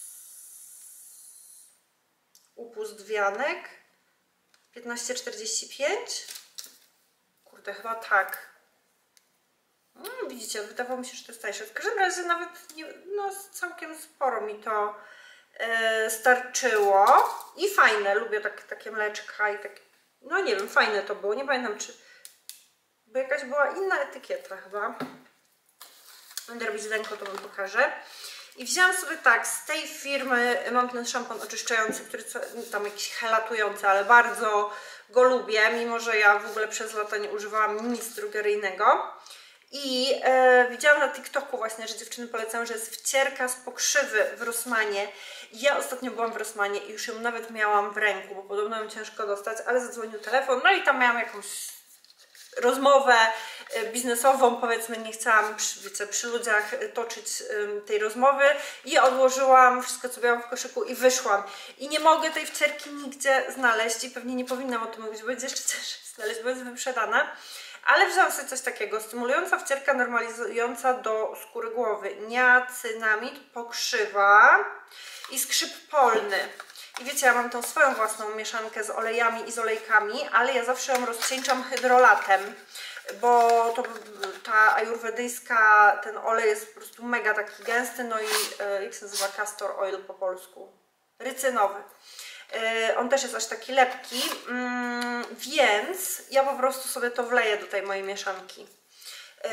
Upust wianek. 15,45. Kurde, chyba tak. Widzicie, wydawało mi się, że to jest tańsze. W każdym razie nawet nie, no, całkiem sporo mi to starczyło. I fajne, lubię takie mleczka i takie... No nie wiem, fajne to było. Nie pamiętam, czy... Bo jakaś była inna etykieta chyba. Będę robić z ręką, to wam pokażę. I wzięłam sobie tak, z tej firmy mam ten szampon oczyszczający, który tam jakiś helatujący, ale bardzo go lubię, mimo że ja w ogóle przez lata nie używałam nic drogeryjnego. I widziałam na TikToku właśnie, że dziewczyny polecają, że jest wcierka z pokrzywy w Rossmanie. Ja ostatnio byłam w Rossmanie i już ją nawet miałam w ręku, bo podobno ją ciężko dostać, ale zadzwonił telefon, no i tam miałam jakąś rozmowę biznesową, powiedzmy, nie chciałam przy ludziach toczyć tej rozmowy i odłożyłam wszystko, co miałam w koszyku i wyszłam. I nie mogę tej wcierki nigdzie znaleźć i pewnie nie powinnam o tym mówić, bo będzie jeszcze ciężej znaleźć, bo jest wyprzedana. Ale wziąłam sobie coś takiego, stymulująca wcierka normalizująca do skóry głowy, niacynamid, pokrzywa i skrzyp polny. I wiecie, ja mam tą swoją własną mieszankę z olejami i z olejkami, ale ja zawsze ją rozcieńczam hydrolatem, bo to ta ajurwedyjska, ten olej jest po prostu mega taki gęsty, no i jak się nazywa, castor oil po polsku, rycynowy. On też jest aż taki lepki, więc ja po prostu sobie to wleję do tej mojej mieszanki,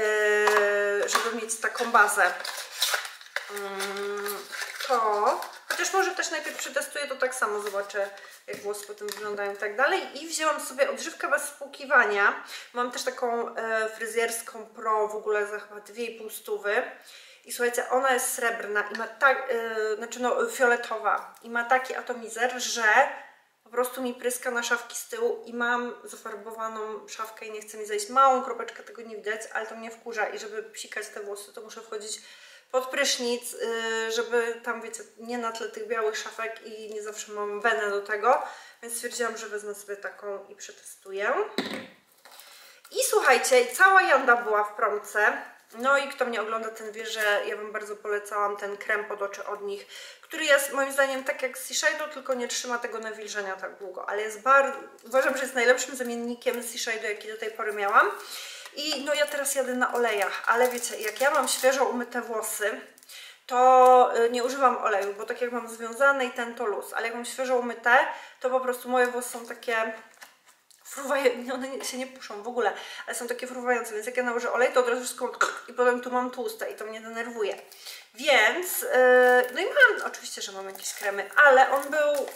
żeby mieć taką bazę. To Chociaż może też najpierw przetestuję, to tak samo zobaczę, jak włosy potem wyglądają i tak dalej. I wzięłam sobie odżywkę bez spłukiwania. Mam też taką fryzjerską Pro, w ogóle za chyba 2,5 stówy. I słuchajcie, ona jest srebrna i ma tak, znaczy no fioletowa. I ma taki atomizer, że po prostu mi pryska na szafki z tyłu i mam zafarbowaną szafkę i nie chce mi zejść. Małą kropeczkę, tego nie widać, ale to mnie wkurza i żeby psikać te włosy, to muszę wchodzić pod prysznic, żeby tam, wiecie, nie na tle tych białych szafek i nie zawsze mam wenę do tego, więc stwierdziłam, że wezmę sobie taką i przetestuję. I słuchajcie, cała Janda była w promce. No i kto mnie ogląda, ten wie, że ja Wam bardzo polecałam ten krem pod oczy od nich, który jest moim zdaniem tak jak Sea Shadow, tylko nie trzyma tego nawilżenia tak długo, ale jest bardzo, uważam, że jest najlepszym zamiennikiem Sea Shadow, jaki do tej pory miałam. I no ja teraz jadę na olejach, ale wiecie, jak ja mam świeżo umyte włosy, to nie używam oleju, bo tak jak mam związane i ten to luz, ale jak mam świeżo umyte, to po prostu moje włosy są takie fruwające, one się nie puszą w ogóle, ale są takie fruwające, więc jak ja nałożę olej, to od razu wszystko i potem tu mam tłuste i to mnie denerwuje. Więc, no i mam, oczywiście, że mam jakieś kremy, ale on był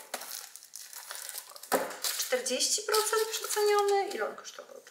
40% przeceniony. Ile on kosztował?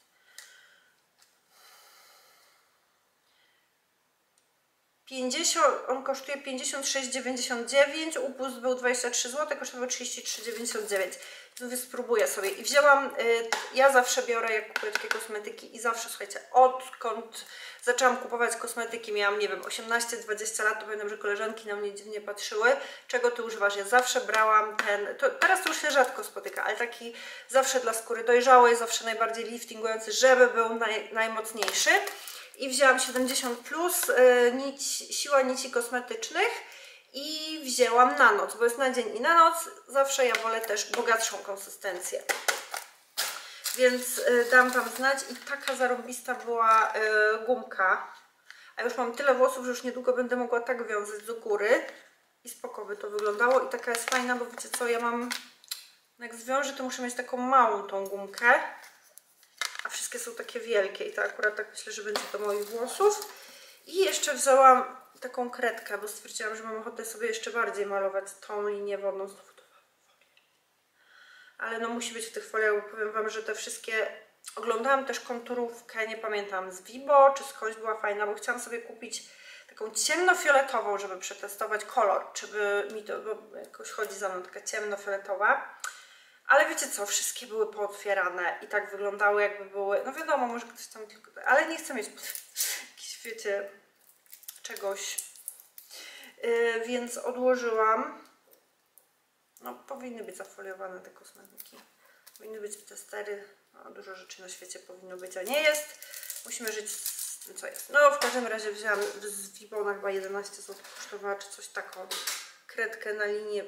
On kosztuje 56,99, upust był 23 zł, kosztował 33,99. Więc spróbuję sobie. I wzięłam, ja zawsze biorę, jak kupuję takie kosmetyki i zawsze, słuchajcie, odkąd zaczęłam kupować kosmetyki, miałam, nie wiem, 18-20 lat, to pamiętam, że koleżanki na mnie dziwnie patrzyły, czego ty używasz. Ja zawsze brałam ten, teraz to już się rzadko spotyka, ale taki zawsze dla skóry dojrzałej, zawsze najbardziej liftingujący, żeby był najmocniejszy. I wzięłam 70+, siła nici kosmetycznych i wzięłam na noc, bo jest na dzień i na noc. Zawsze ja wolę też bogatszą konsystencję. Więc dam Wam znać i taka zarąbista była gumka. A już mam tyle włosów, że już niedługo będę mogła tak wiązać do góry. I spoko by to wyglądało. I taka jest fajna, bo wiecie co, ja mam, jak zwiążę, to muszę mieć taką małą tą gumkę. A wszystkie są takie wielkie i to akurat tak myślę, że będzie do moich włosów. I jeszcze wzięłam taką kredkę, bo stwierdziłam, że mam ochotę sobie jeszcze bardziej malować tą linię wodną. Znowu to ale no musi być w tych foliach, bo powiem Wam, że te wszystkie... Oglądałam też konturówkę, nie pamiętam, z Vibo czy skądś, była fajna, bo chciałam sobie kupić taką ciemnofioletową, żeby przetestować kolor, czy by mi to, bo jakoś chodzi za mną taka ciemnofioletowa. Ale wiecie co, wszystkie były pootwierane i tak wyglądały, jakby były, no wiadomo, może ktoś tam tylko, ale nie chcę mieć jakiś, wiecie, czegoś, więc odłożyłam. No powinny być zafoliowane te kosmetyki, powinny być testery, no, dużo rzeczy na świecie powinno być, a nie jest. Musimy żyć z tym, co jest. No w każdym razie wzięłam z Vibona, chyba 11 zł kosztowała, czy coś taką kredkę na linię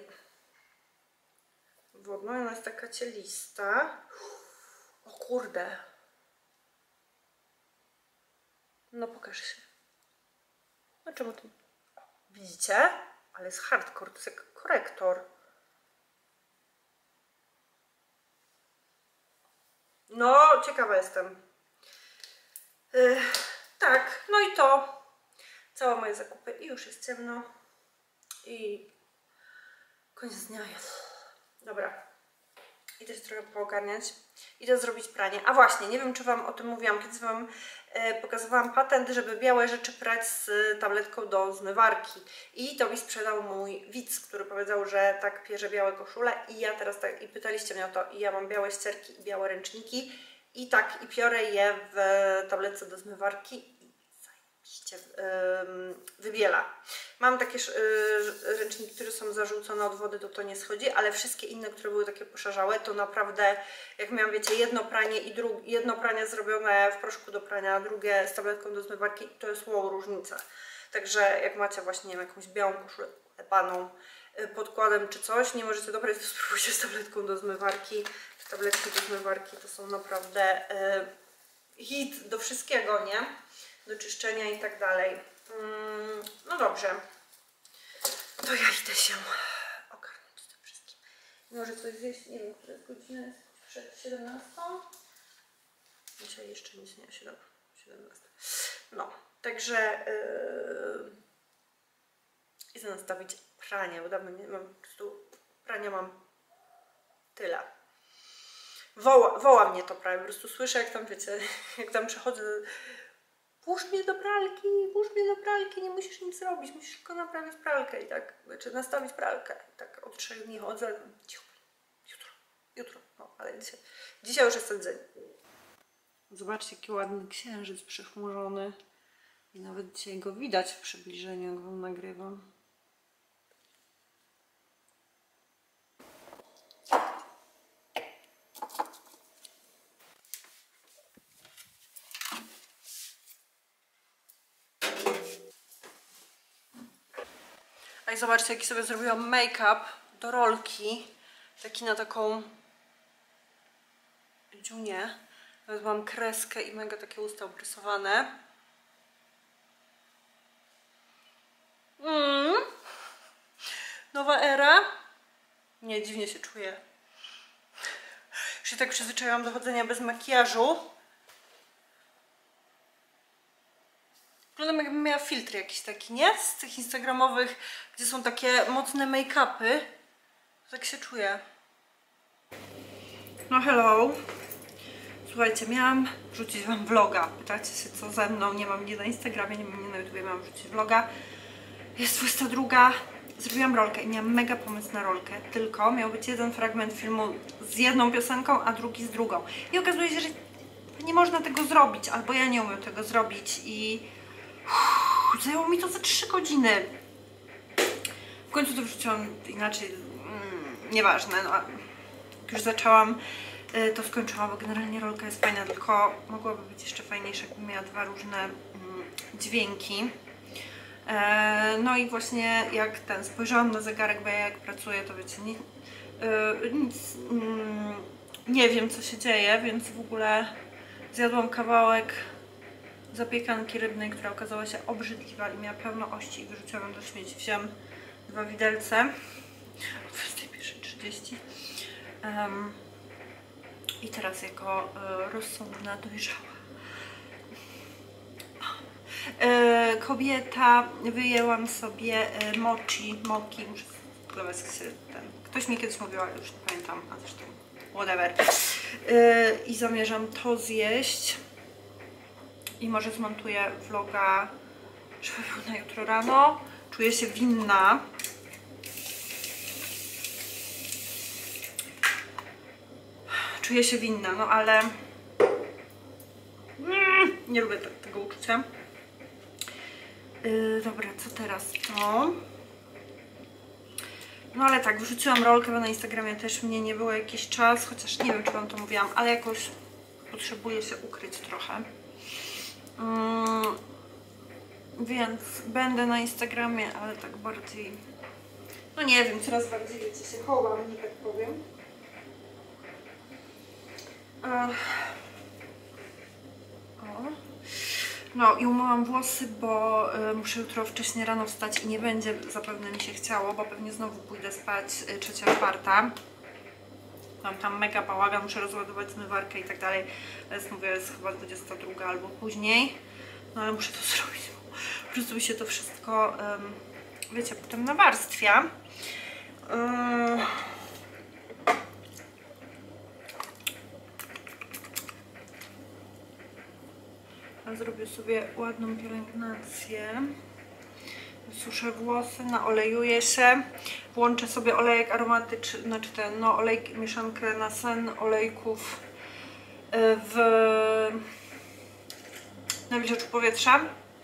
wodną. Ona jest taka cielista. O kurde. No pokaż się. No czemu tu? Widzicie? Ale jest hardcore, to jest jak korektor. No, ciekawa jestem. Tak, no i to. Całe moje zakupy i już jest ciemno. I koniec dnia jest. Dobra. Idę się trochę poogarniać. Idę zrobić pranie. A właśnie, nie wiem, czy Wam o tym mówiłam. Kiedyś Wam pokazywałam patent, żeby białe rzeczy prać z tabletką do zmywarki. I to mi sprzedał mój widz, który powiedział, że tak pierze białe koszule. I ja teraz tak, i pytaliście mnie o to, i ja mam białe ścierki i białe ręczniki. I tak, i piorę je w tabletce do zmywarki. Wybiela. Mam takie ręczniki, które są zarzucone od wody, to nie schodzi, ale wszystkie inne, które były takie poszarzałe, to naprawdę, jak miałam, wiecie, jedno pranie i jedno pranie zrobione w proszku do prania, drugie z tabletką do zmywarki, to jest wow różnica. Także jak macie właśnie, nie wiem, jakąś białą koszulę lepaną podkładem czy coś, nie możecie dobrać, to spróbujcie z tabletką do zmywarki. Te tabletki do zmywarki to są naprawdę hit do wszystkiego, nie? Do czyszczenia i tak dalej. No dobrze. To ja idę się ogarnąć z tym wszystkim. Może coś zjeść? Nie wiem, która jest godzina? Jest przed 17? Dzisiaj jeszcze nic nie, 17. No, także idę nastawić prania, bo dawno nie mam, po prostu prania mam tyle. Woła mnie to prawie, po prostu słyszę, jak tam, wiecie, jak tam przechodzę, włóż mnie do pralki, nie musisz nic robić, musisz tylko naprawić pralkę i tak, znaczy nastawić pralkę. I tak od 3 dni chodzę, jutro, no, ale dzisiaj już jest ten dzień. Zobaczcie, jaki ładny księżyc przychmurzony i nawet dzisiaj go widać w przybliżeniu, jak wam nagrywam. A i zobaczcie, jaki sobie zrobiłam make-up do rolki. Taki na taką dziunię. Nawet mam kreskę i mega takie usta obrysowane. Nowa era. Nie, dziwnie się czuję. Już się tak przyzwyczaiłam do chodzenia bez makijażu. Wyglądam, jakbym miała filtr jakiś taki, nie? Z tych instagramowych, gdzie są takie mocne make-upy. Tak się czuję. No hello. Słuchajcie, miałam wrzucić wam vloga. Pytacie się, co ze mną. Nie mam mnie na Instagramie, nie mam mnie na YouTubie, miałam wrzucić vloga. Jest 22. Zrobiłam rolkę i miałam mega pomysł na rolkę. Tylko miał być jeden fragment filmu z jedną piosenką, a drugi z drugą. I okazuje się, że nie można tego zrobić, albo ja nie umiem tego zrobić i zajęło mi to za 3 godziny. W końcu to wrzuciłam inaczej, nieważne, no, jak już zaczęłam, to skończyłam, bo generalnie rolka jest fajna, tylko mogłaby być jeszcze fajniejsza, jakby miała 2 różne dźwięki. No i właśnie jak spojrzałam na zegarek, bo ja jak pracuję, to wiecie, nie wiem, co się dzieje, więc w ogóle zjadłam kawałek zapiekanki rybnej, która okazała się obrzydliwa i miała pełno ości i wyrzuciłam ją do śmieci. Wziąłam 2 widelce o 21:30 i teraz jako rozsądna, dojrzała kobieta wyjęłam sobie mochi, muszę spróbować ktoś mi kiedyś mówił, ale już nie pamiętam, a zresztą whatever. I zamierzam to zjeść i może zmontuję vloga, żeby był na jutro rano. Czuję się winna. No ale nie lubię tego uczucia. Dobra, co teraz? To. No ale tak, wrzuciłam rolkę, bo na Instagramie też mnie nie było jakiś czas, chociaż nie wiem, czy wam to mówiłam, ale jakoś potrzebuję się ukryć trochę. Więc będę na Instagramie, ale tak bardziej, no nie wiem, coraz bardziej, wiecie, się chowam, nie tak powiem. No i umyłam włosy, bo muszę jutro wcześnie rano wstać i nie będzie zapewne mi się chciało, bo pewnie znowu pójdę spać 3:45. Mam tam mega bałagan, muszę rozładować zmywarkę i tak dalej. Więc mówię, jest chyba 22 albo później. No ale muszę to zrobić, bo po prostu mi się to wszystko, wiecie, potem nawarstwia. Zrobię sobie ładną pielęgnację. Suszę włosy, naolejuję się. Włączę sobie olejek aromatyczny, znaczy olejk, mieszankę na sen olejków w nawilżaczu powietrza.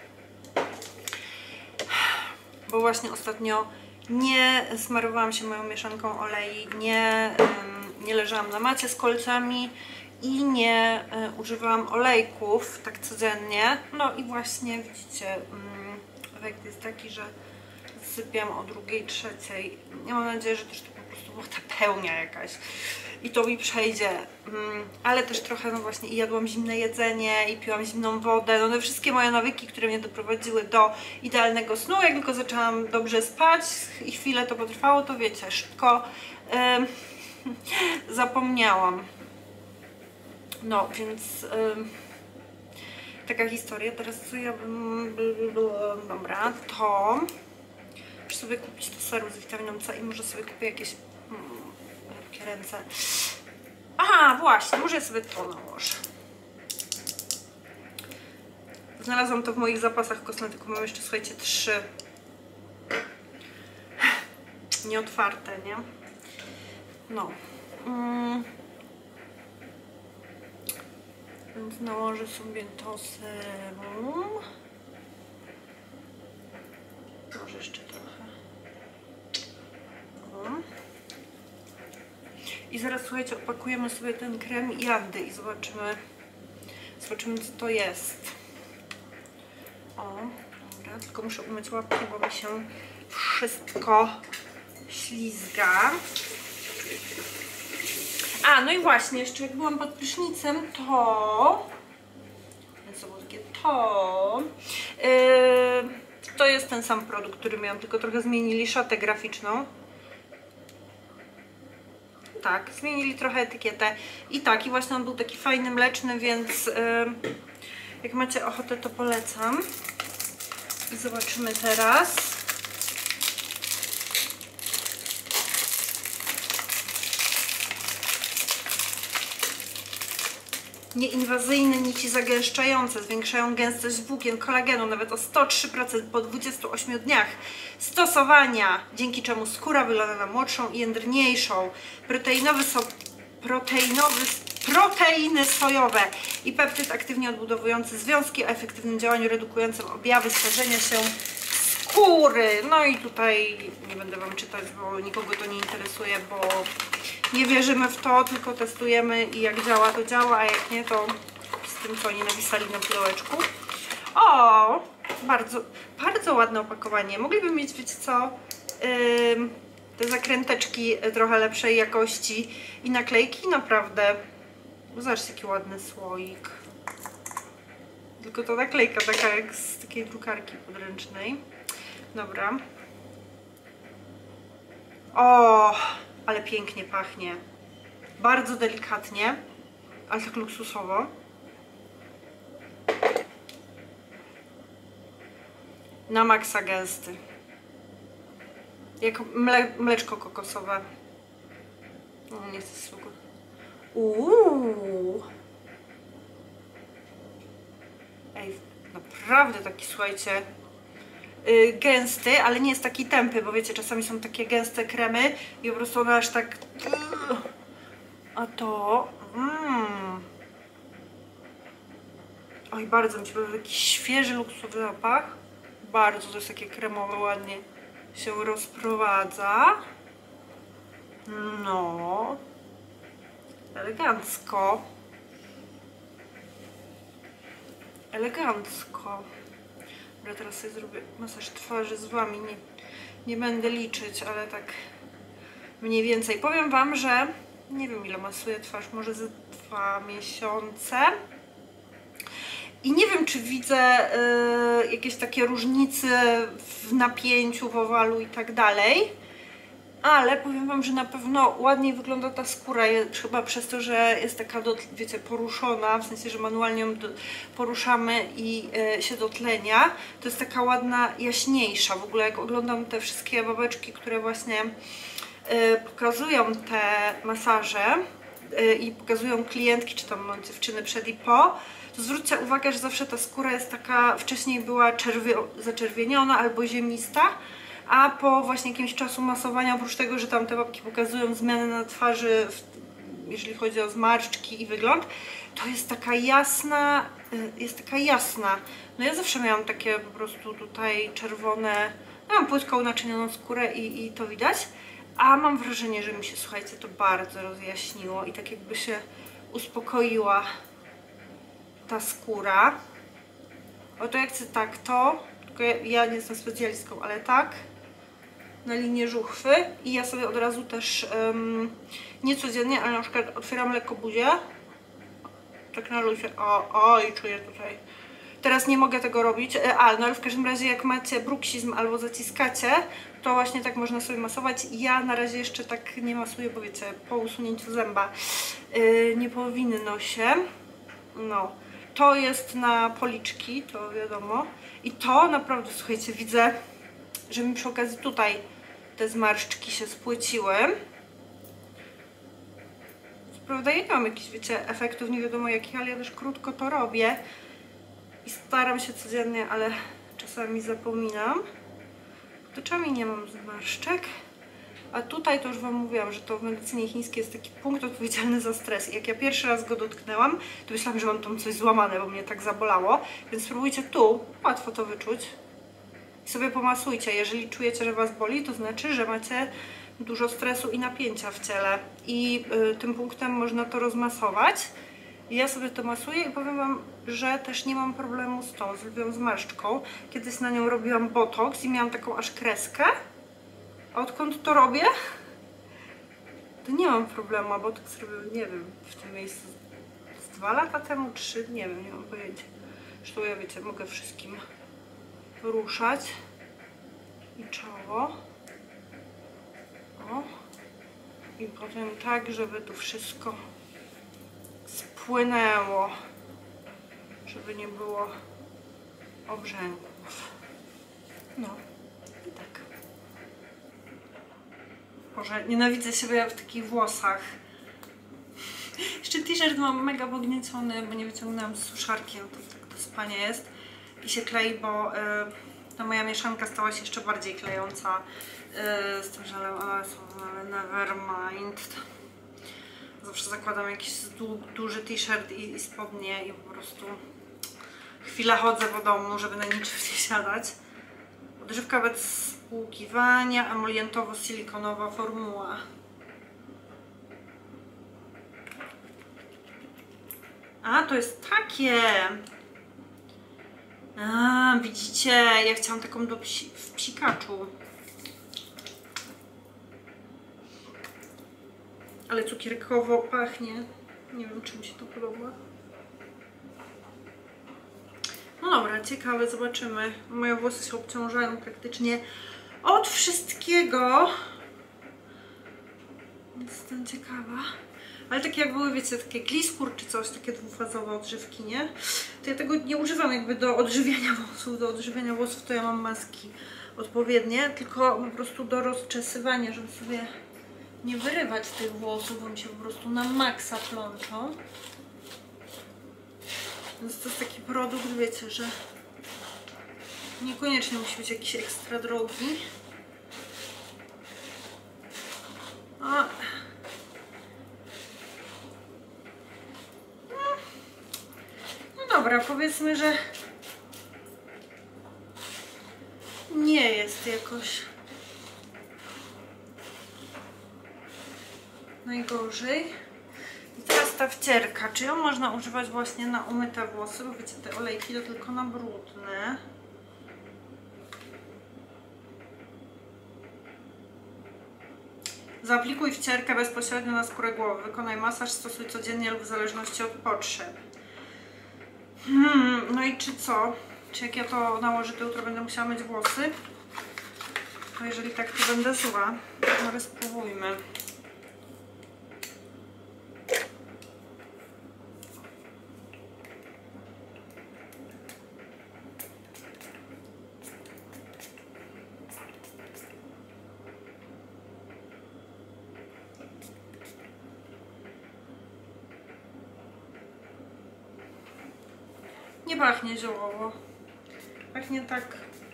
Bo właśnie ostatnio nie smarowałam się moją mieszanką olei, nie leżałam na macie z kolcami i nie używałam olejków tak codziennie. No i właśnie widzicie, efekt jest taki, że sypiam o 2:00, 3:00. Ja mam nadzieję, że też to po prostu była ta pełnia jakaś i to mi przejdzie. Ale też trochę, no właśnie, i jadłam zimne jedzenie i piłam zimną wodę. No te wszystkie moje nawyki, które mnie doprowadziły do idealnego snu. Jak tylko zaczęłam dobrze spać i chwilę to potrwało, to wiecie, szybko zapomniałam. No, więc taka historia. Teraz co ja bym... Dobra, to sobie kupić to serum z witaminą C i może sobie kupię jakieś lepkie ręce. Aha, właśnie, może ja sobie to nałożę. Znalazłam to w moich zapasach kosmetyków. Mam jeszcze, słuchajcie, 3 nieotwarte, nie? No. Więc nałożę sobie to serum. Może jeszcze trochę. I zaraz, słuchajcie, opakujemy sobie ten krem Jandy i zobaczymy, co to jest. O, dobra, tylko muszę umyć łapki, bo mi się wszystko ślizga. A, no i właśnie, jeszcze jak byłam pod prysznicem, to... Więc to było takie to... to jest ten sam produkt, który miałam, tylko trochę zmienili szatę graficzną. Tak, zmienili trochę etykietę. I tak, i właśnie on był taki fajny, mleczny, więc jak macie ochotę, to polecam. I zobaczymy teraz. Nieinwazyjne nici zagęszczające zwiększają gęstość włókien kolagenu nawet o 103% po 28 dniach stosowania, dzięki czemu skóra wygląda na młodszą i jędrniejszą. Proteiny sojowe i peptyd aktywnie odbudowujący związki o efektywnym działaniu redukującym objawy starzenia się skóry. No i tutaj nie będę wam czytać, bo nikogo to nie interesuje, bo nie wierzymy w to, tylko testujemy i jak działa, to działa, a jak nie, to z tym, co oni napisali na pudełeczku. O, bardzo, bardzo ładne opakowanie. Mogliby mieć, wiecie co, te zakręteczki trochę lepszej jakości i naklejki, naprawdę. Zobaczcie, jaki ładny słoik. Tylko to naklejka taka jak z takiej drukarki podręcznej. Dobra. O, ale pięknie pachnie. Bardzo delikatnie, ale tak luksusowo. Na maksa gęsty. Jak mleczko kokosowe. O, nie chcę sługu. Ej, naprawdę taki, słuchajcie, gęsty, ale nie jest taki tępy, bo wiecie, czasami są takie gęste kremy i po prostu one aż tak... A to... Oj, bardzo mi się podoba, taki świeży, luksusowy zapach. Bardzo, to jest takie kremowe, ładnie się rozprowadza. No... Elegancko. Elegancko. Dobra, teraz sobie zrobię masaż twarzy z wami. Nie będę liczyć, ale tak mniej więcej. Powiem wam, że nie wiem, ile masuję twarz, może ze 2 miesiące. I nie wiem, czy widzę jakieś takie różnice w napięciu, w owalu i tak dalej. Ale powiem wam, że na pewno ładniej wygląda ta skóra, chyba przez to, że jest taka, wiecie, poruszona, w sensie, że manualnie ją poruszamy i się dotlenia. To jest taka ładna, jaśniejsza. W ogóle jak oglądam te wszystkie babeczki, które właśnie pokazują te masaże i pokazują klientki, czy tam dziewczyny przed i po, to zwróćcie uwagę, że zawsze ta skóra jest taka, wcześniej była zaczerwieniona albo ziemista, a po właśnie jakimś czasu masowania, oprócz tego, że tam te babki pokazują zmiany na twarzy, jeżeli chodzi o zmarszczki i wygląd, to jest taka jasna, No ja zawsze miałam takie po prostu tutaj czerwone, mam płytką naczynioną skórę i to widać, a mam wrażenie, że mi się, słuchajcie, to bardzo rozjaśniło i tak jakby się uspokoiła ta skóra. O, to jak chcę tak to, tylko ja nie jestem specjalistką, ale tak, na linię żuchwy i ja sobie od razu też, nie codziennie, ale na przykład otwieram lekko buzię, tak na luzie, i czuję tutaj. Teraz nie mogę tego robić, no ale w każdym razie jak macie bruksizm albo zaciskacie, to właśnie tak można sobie masować. Ja na razie jeszcze tak nie masuję, bo wiecie, po usunięciu zęba nie powinno się. No, to jest na policzki, to wiadomo. I to naprawdę, słuchajcie, widzę żeby mi przy okazji tutaj te zmarszczki się spłyciły. Co prawda ja nie mam jakichś, wiecie, efektów nie wiadomo jakich, ale ja też krótko to robię i staram się codziennie, ale czasami zapominam. Pod oczami nie mam zmarszczek. A tutaj to już wam mówiłam, że to w medycynie chińskiej jest taki punkt odpowiedzialny za stres. I jak ja pierwszy raz go dotknęłam, to myślałam, że mam tam coś złamane, bo mnie tak zabolało. Więc spróbujcie tu, łatwo to wyczuć. I sobie pomasujcie. Jeżeli czujecie, że was boli, to znaczy, że macie dużo stresu i napięcia w ciele. I tym punktem można to rozmasować. I ja sobie to masuję i powiem wam, że też nie mam problemu z tą, z lwią zmarszczką. Kiedyś na nią robiłam botoks i miałam taką aż kreskę. A odkąd to robię, to nie mam problemu, a botoks robił, nie wiem, w tym miejscu z 2 lata temu, 3, nie wiem, nie mam pojęcia. Zresztą ja, wiecie, mogę wszystkim ruszać. I czoło. O. I potem tak, żeby tu wszystko spłynęło, żeby nie było obrzęków. No i tak. Boże, nienawidzę siebie w takich włosach. Jeszcze t-shirt mam mega pognieciony, bo nie wyciągnęłam z suszarki, no to tak do spania jest. I się klei, bo ta moja mieszanka stała się jeszcze bardziej klejąca z tym żelem, ale never mind. Zawsze zakładam jakiś duży t-shirt i spodnie i po prostu chwilę chodzę po domu, żeby na niczym nie siadać. Odżywka bez spłukiwania, emolientowo-silikonowa formuła. A, to jest takie. A, widzicie, ja chciałam taką w psikaczu. Ale cukierkowo pachnie. Nie wiem, czy mi się to podoba. No dobra, ciekawe, zobaczymy. Moje włosy się obciążają praktycznie od wszystkiego. Więc jestem ciekawa. Ale takie jak były, wiecie, takie gliskur czy coś, takie dwufazowe odżywki, nie? To ja tego nie używam jakby do odżywiania włosów. Do odżywiania włosów to ja mam maski odpowiednie, tylko po prostu do rozczesywania, żeby sobie nie wyrywać tych włosów, bo mi się po prostu na maksa plączą. Więc to jest taki produkt, wiecie, że niekoniecznie musi być jakiś ekstra drogi. No dobra, powiedzmy, że nie jest jakoś najgorzej. I teraz ta wcierka. Czy ją można używać właśnie na umyte włosy? Bo wiecie, te olejki to tylko na brudne. Zaaplikuj wcierkę bezpośrednio na skórę głowy. Wykonaj masaż, stosuj codziennie lub w zależności od potrzeb. No i czy co? Czy jak ja to nałożę, to jutro będę musiała myć włosy? No jeżeli tak, to będę zła. Ale spróbujmy. Nie pachnie ziołowo. Pachnie tak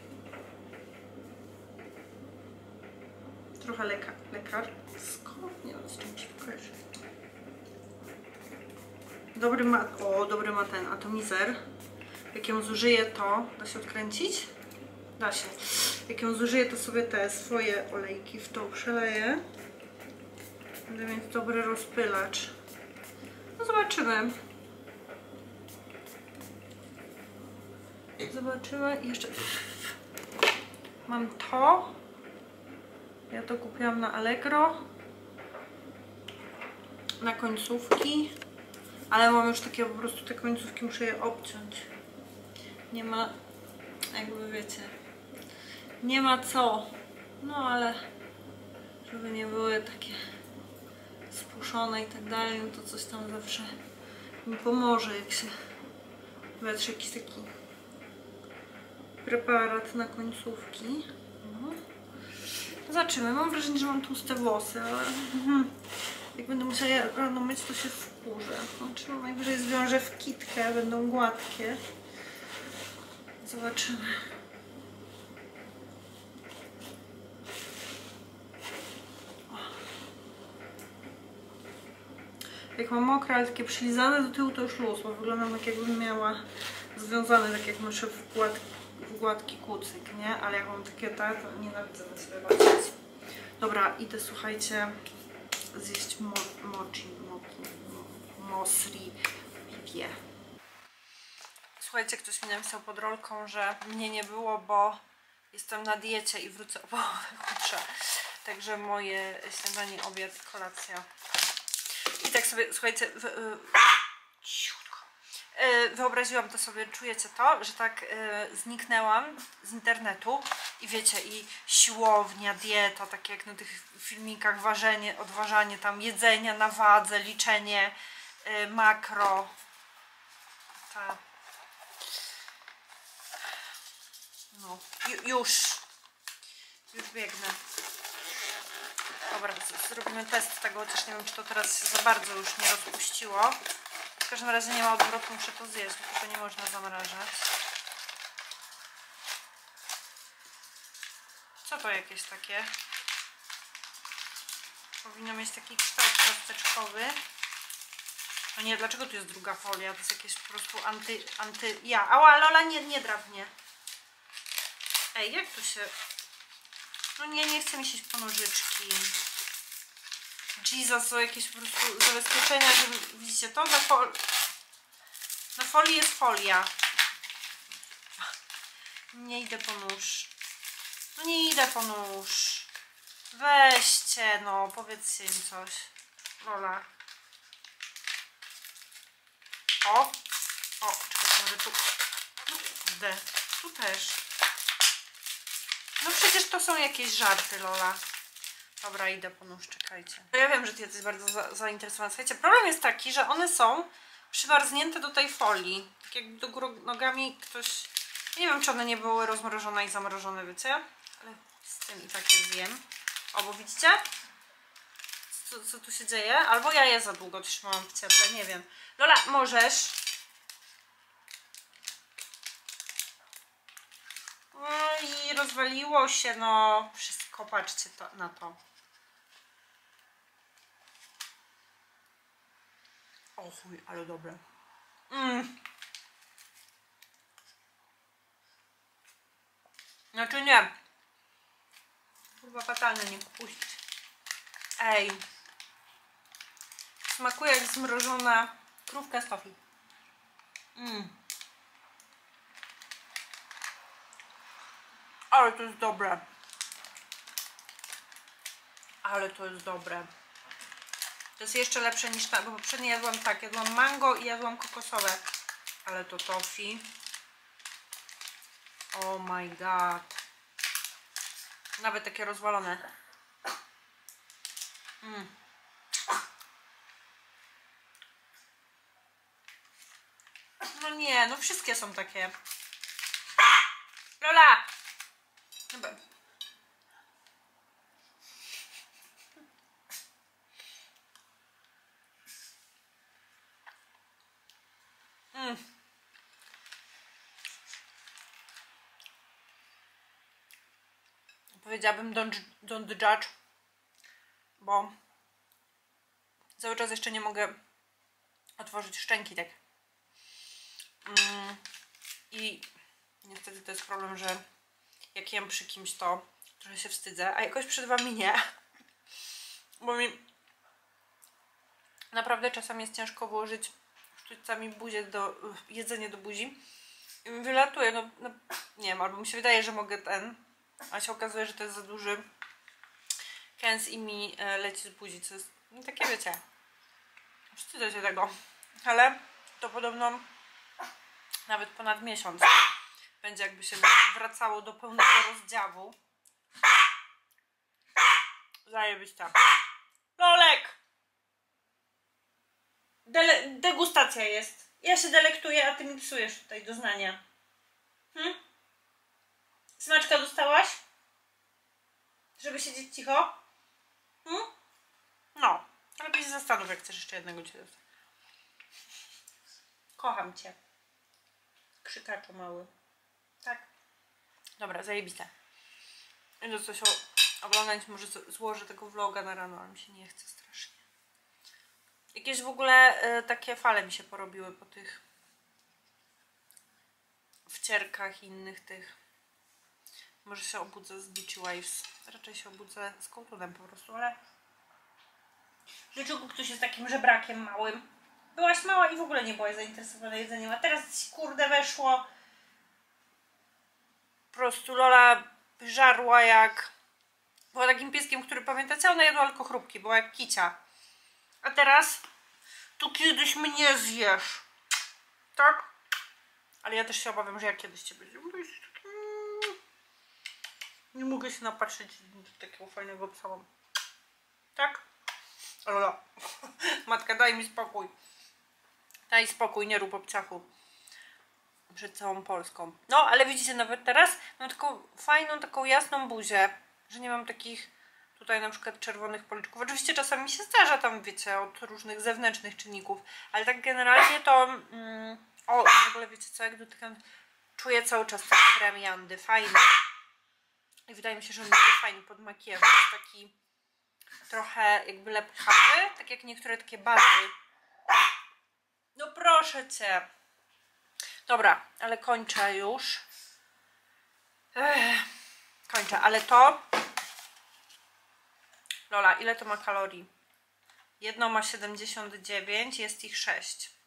trochę lekarsko. Nie wiem, z czym się kojarzy. Dobry ma ten atomizer. Jak ją zużyję, to da się odkręcić? Da się. Jak ją zużyję, to sobie te swoje olejki w to przeleję. Będę mieć dobry rozpylacz. No zobaczymy. Zobaczymy. Jeszcze mam to. Ja to kupiłam na Allegro. Na końcówki. Ale mam już takie po prostu te końcówki, muszę je obciąć. Nie ma, jakby wiecie, nie ma co. No ale żeby nie były takie spuszczone i tak dalej, no to coś tam zawsze mi pomoże, jak się wetrze jakiś taki preparat na końcówki. No. Zobaczymy. Mam wrażenie, że mam tłuste włosy, ale jak będę musiała je rano myć, to się wkurzę. Znaczy, najwyżej zwiążę w kitkę, będą gładkie. Zobaczymy. Jak mam mokre, ale takie przylizane do tyłu, to już luz, bo wyglądam tak, jakbym miała związane, tak jak noszę w gładki kucyk, nie? Ale jak mam takie tak, to nienawidzę na sobie patrzeć. Dobra, idę, słuchajcie, zjeść mosri pipie. Słuchajcie, ktoś mi napisał pod rolką, że mnie nie było, bo jestem na diecie i wrócę o połowę chudsza. Także moje śniadanie, obiad, kolacja. I tak sobie, słuchajcie, wyobraziłam to sobie, czujecie to, że tak zniknęłam z internetu i wiecie, i siłownia, dieta, tak jak na tych filmikach, ważenie, odważanie tam jedzenia na wadze, liczenie makro. Ta. No, już biegnę. Dobra, zrobimy test tego, chociaż nie wiem, czy to teraz się za bardzo już nie rozpuściło. W każdym razie nie ma odwrotu, muszę to zjeść, bo to nie można zamrażać. Co to jakieś takie? Powinno mieć taki kształt ciasteczkowy. No nie, dlaczego tu jest druga folia? To jest jakieś po prostu ja. Ała, Lola, nie drap mnie. Ej, jak tu się... No nie chce mi się iść po nożyczki. Jesus, są jakieś po prostu zabezpieczenia, żeby... Widzicie to? Na folii jest folia. Nie idę po nóż. No nie idę po nóż. Weźcie, no, powiedzcie im coś. Lola. O, czekaj, może tu. D. Tu też. No przecież to są jakieś żarty, Lola. Dobra, idę po nóż, czekajcie. Ja wiem, że ty jesteś bardzo zainteresowana. Słuchajcie, problem jest taki, że one są przymarznięte do tej folii. Tak jak do góry nogami ktoś... Nie wiem, czy one nie były rozmrożone i zamrożone, wiecie? Ale z tym i tak je zjem. O, bo widzicie? Co tu się dzieje? Albo ja je za długo trzymałam w cieple, nie wiem. Lola, możesz... I rozwaliło się, no wszystko, patrzcie na to. O chuj, ale dobre. Znaczy nie. Chyba fatalne, nie puścić. Ej. Smakuje jak zmrożona krówka z tofi. Ale to jest dobre. Ale to jest dobre. To jest jeszcze lepsze niż ta, bo poprzednio jadłam tak, jadłam mango i jadłam kokosowe. Ale to tofi. Oh my god. Nawet takie rozwalone. No nie, no wszystkie są takie. Lola! Powiedziałabym don't judge, bo cały czas jeszcze nie mogę otworzyć szczęki tak. I niestety to jest problem, że jak jem przy kimś, to trochę się wstydzę, a jakoś przed wami nie. Bo mi naprawdę czasami jest ciężko włożyć sztućcami jedzenie do buzi i mi wylatuje, no nie wiem, albo mi się wydaje, że mogę a się okazuje, że to jest za duży kęs i mi leci z buzi, co jest takie, wiecie, wstydzę się tego, ale to podobno nawet ponad miesiąc będzie, jakby się wracało do pełnego rozdziału. Zajebista. Lolek! Degustacja jest. Ja się delektuję, a ty mi psujesz tutaj doznania. Smaczka dostałaś? Żeby siedzieć cicho? No, lepiej się zastanów, jak chcesz jeszcze jednego cię dostać. Kocham cię. Krzykaczu mały. Tak. Dobra, zajebiste. Idę coś oglądać, może złożę tego vloga na rano, ale mi się nie chce strasznie. Jakieś w ogóle takie fale mi się porobiły po tych wcierkach i innych tych. Może się obudzę z Beach Waves. Raczej się obudzę z kołtunem po prostu, ale... Dlaczego ktoś jest takim żebrakiem małym? Byłaś mała i w ogóle nie byłaś zainteresowana jedzeniem, a teraz kurde weszło. Po prostu Lola żarła jak... Była takim pieskiem, który pamiętacie, ona jadła tylko chrupki, była jak kicia. A teraz... Tu kiedyś mnie zjesz. Tak? Ale ja też się obawiam, że ja kiedyś ciebie zjem. Nie mogę się napatrzeć takiego fajnego psa. Tak? Lola. Matka, daj mi spokój. Daj spokój, nie rób obciachu. Przed całą Polską. No, ale widzicie, nawet teraz mam taką fajną, taką jasną buzię, że nie mam takich tutaj na przykład czerwonych policzków. Oczywiście czasami mi się zdarza tam, wiecie, od różnych zewnętrznych czynników, ale tak generalnie to... o, w ogóle wiecie co, jak dotykam, czuję cały czas taki krem Jandy, fajny. I wydaje mi się, że on jest fajny pod makijaż, jest taki trochę jakby lepchawy, tak jak niektóre takie bazy. No proszę cię. Dobra, ale kończę już. Kończę, ale to... Lola, ile to ma kalorii? Jedno ma 79, jest ich 6.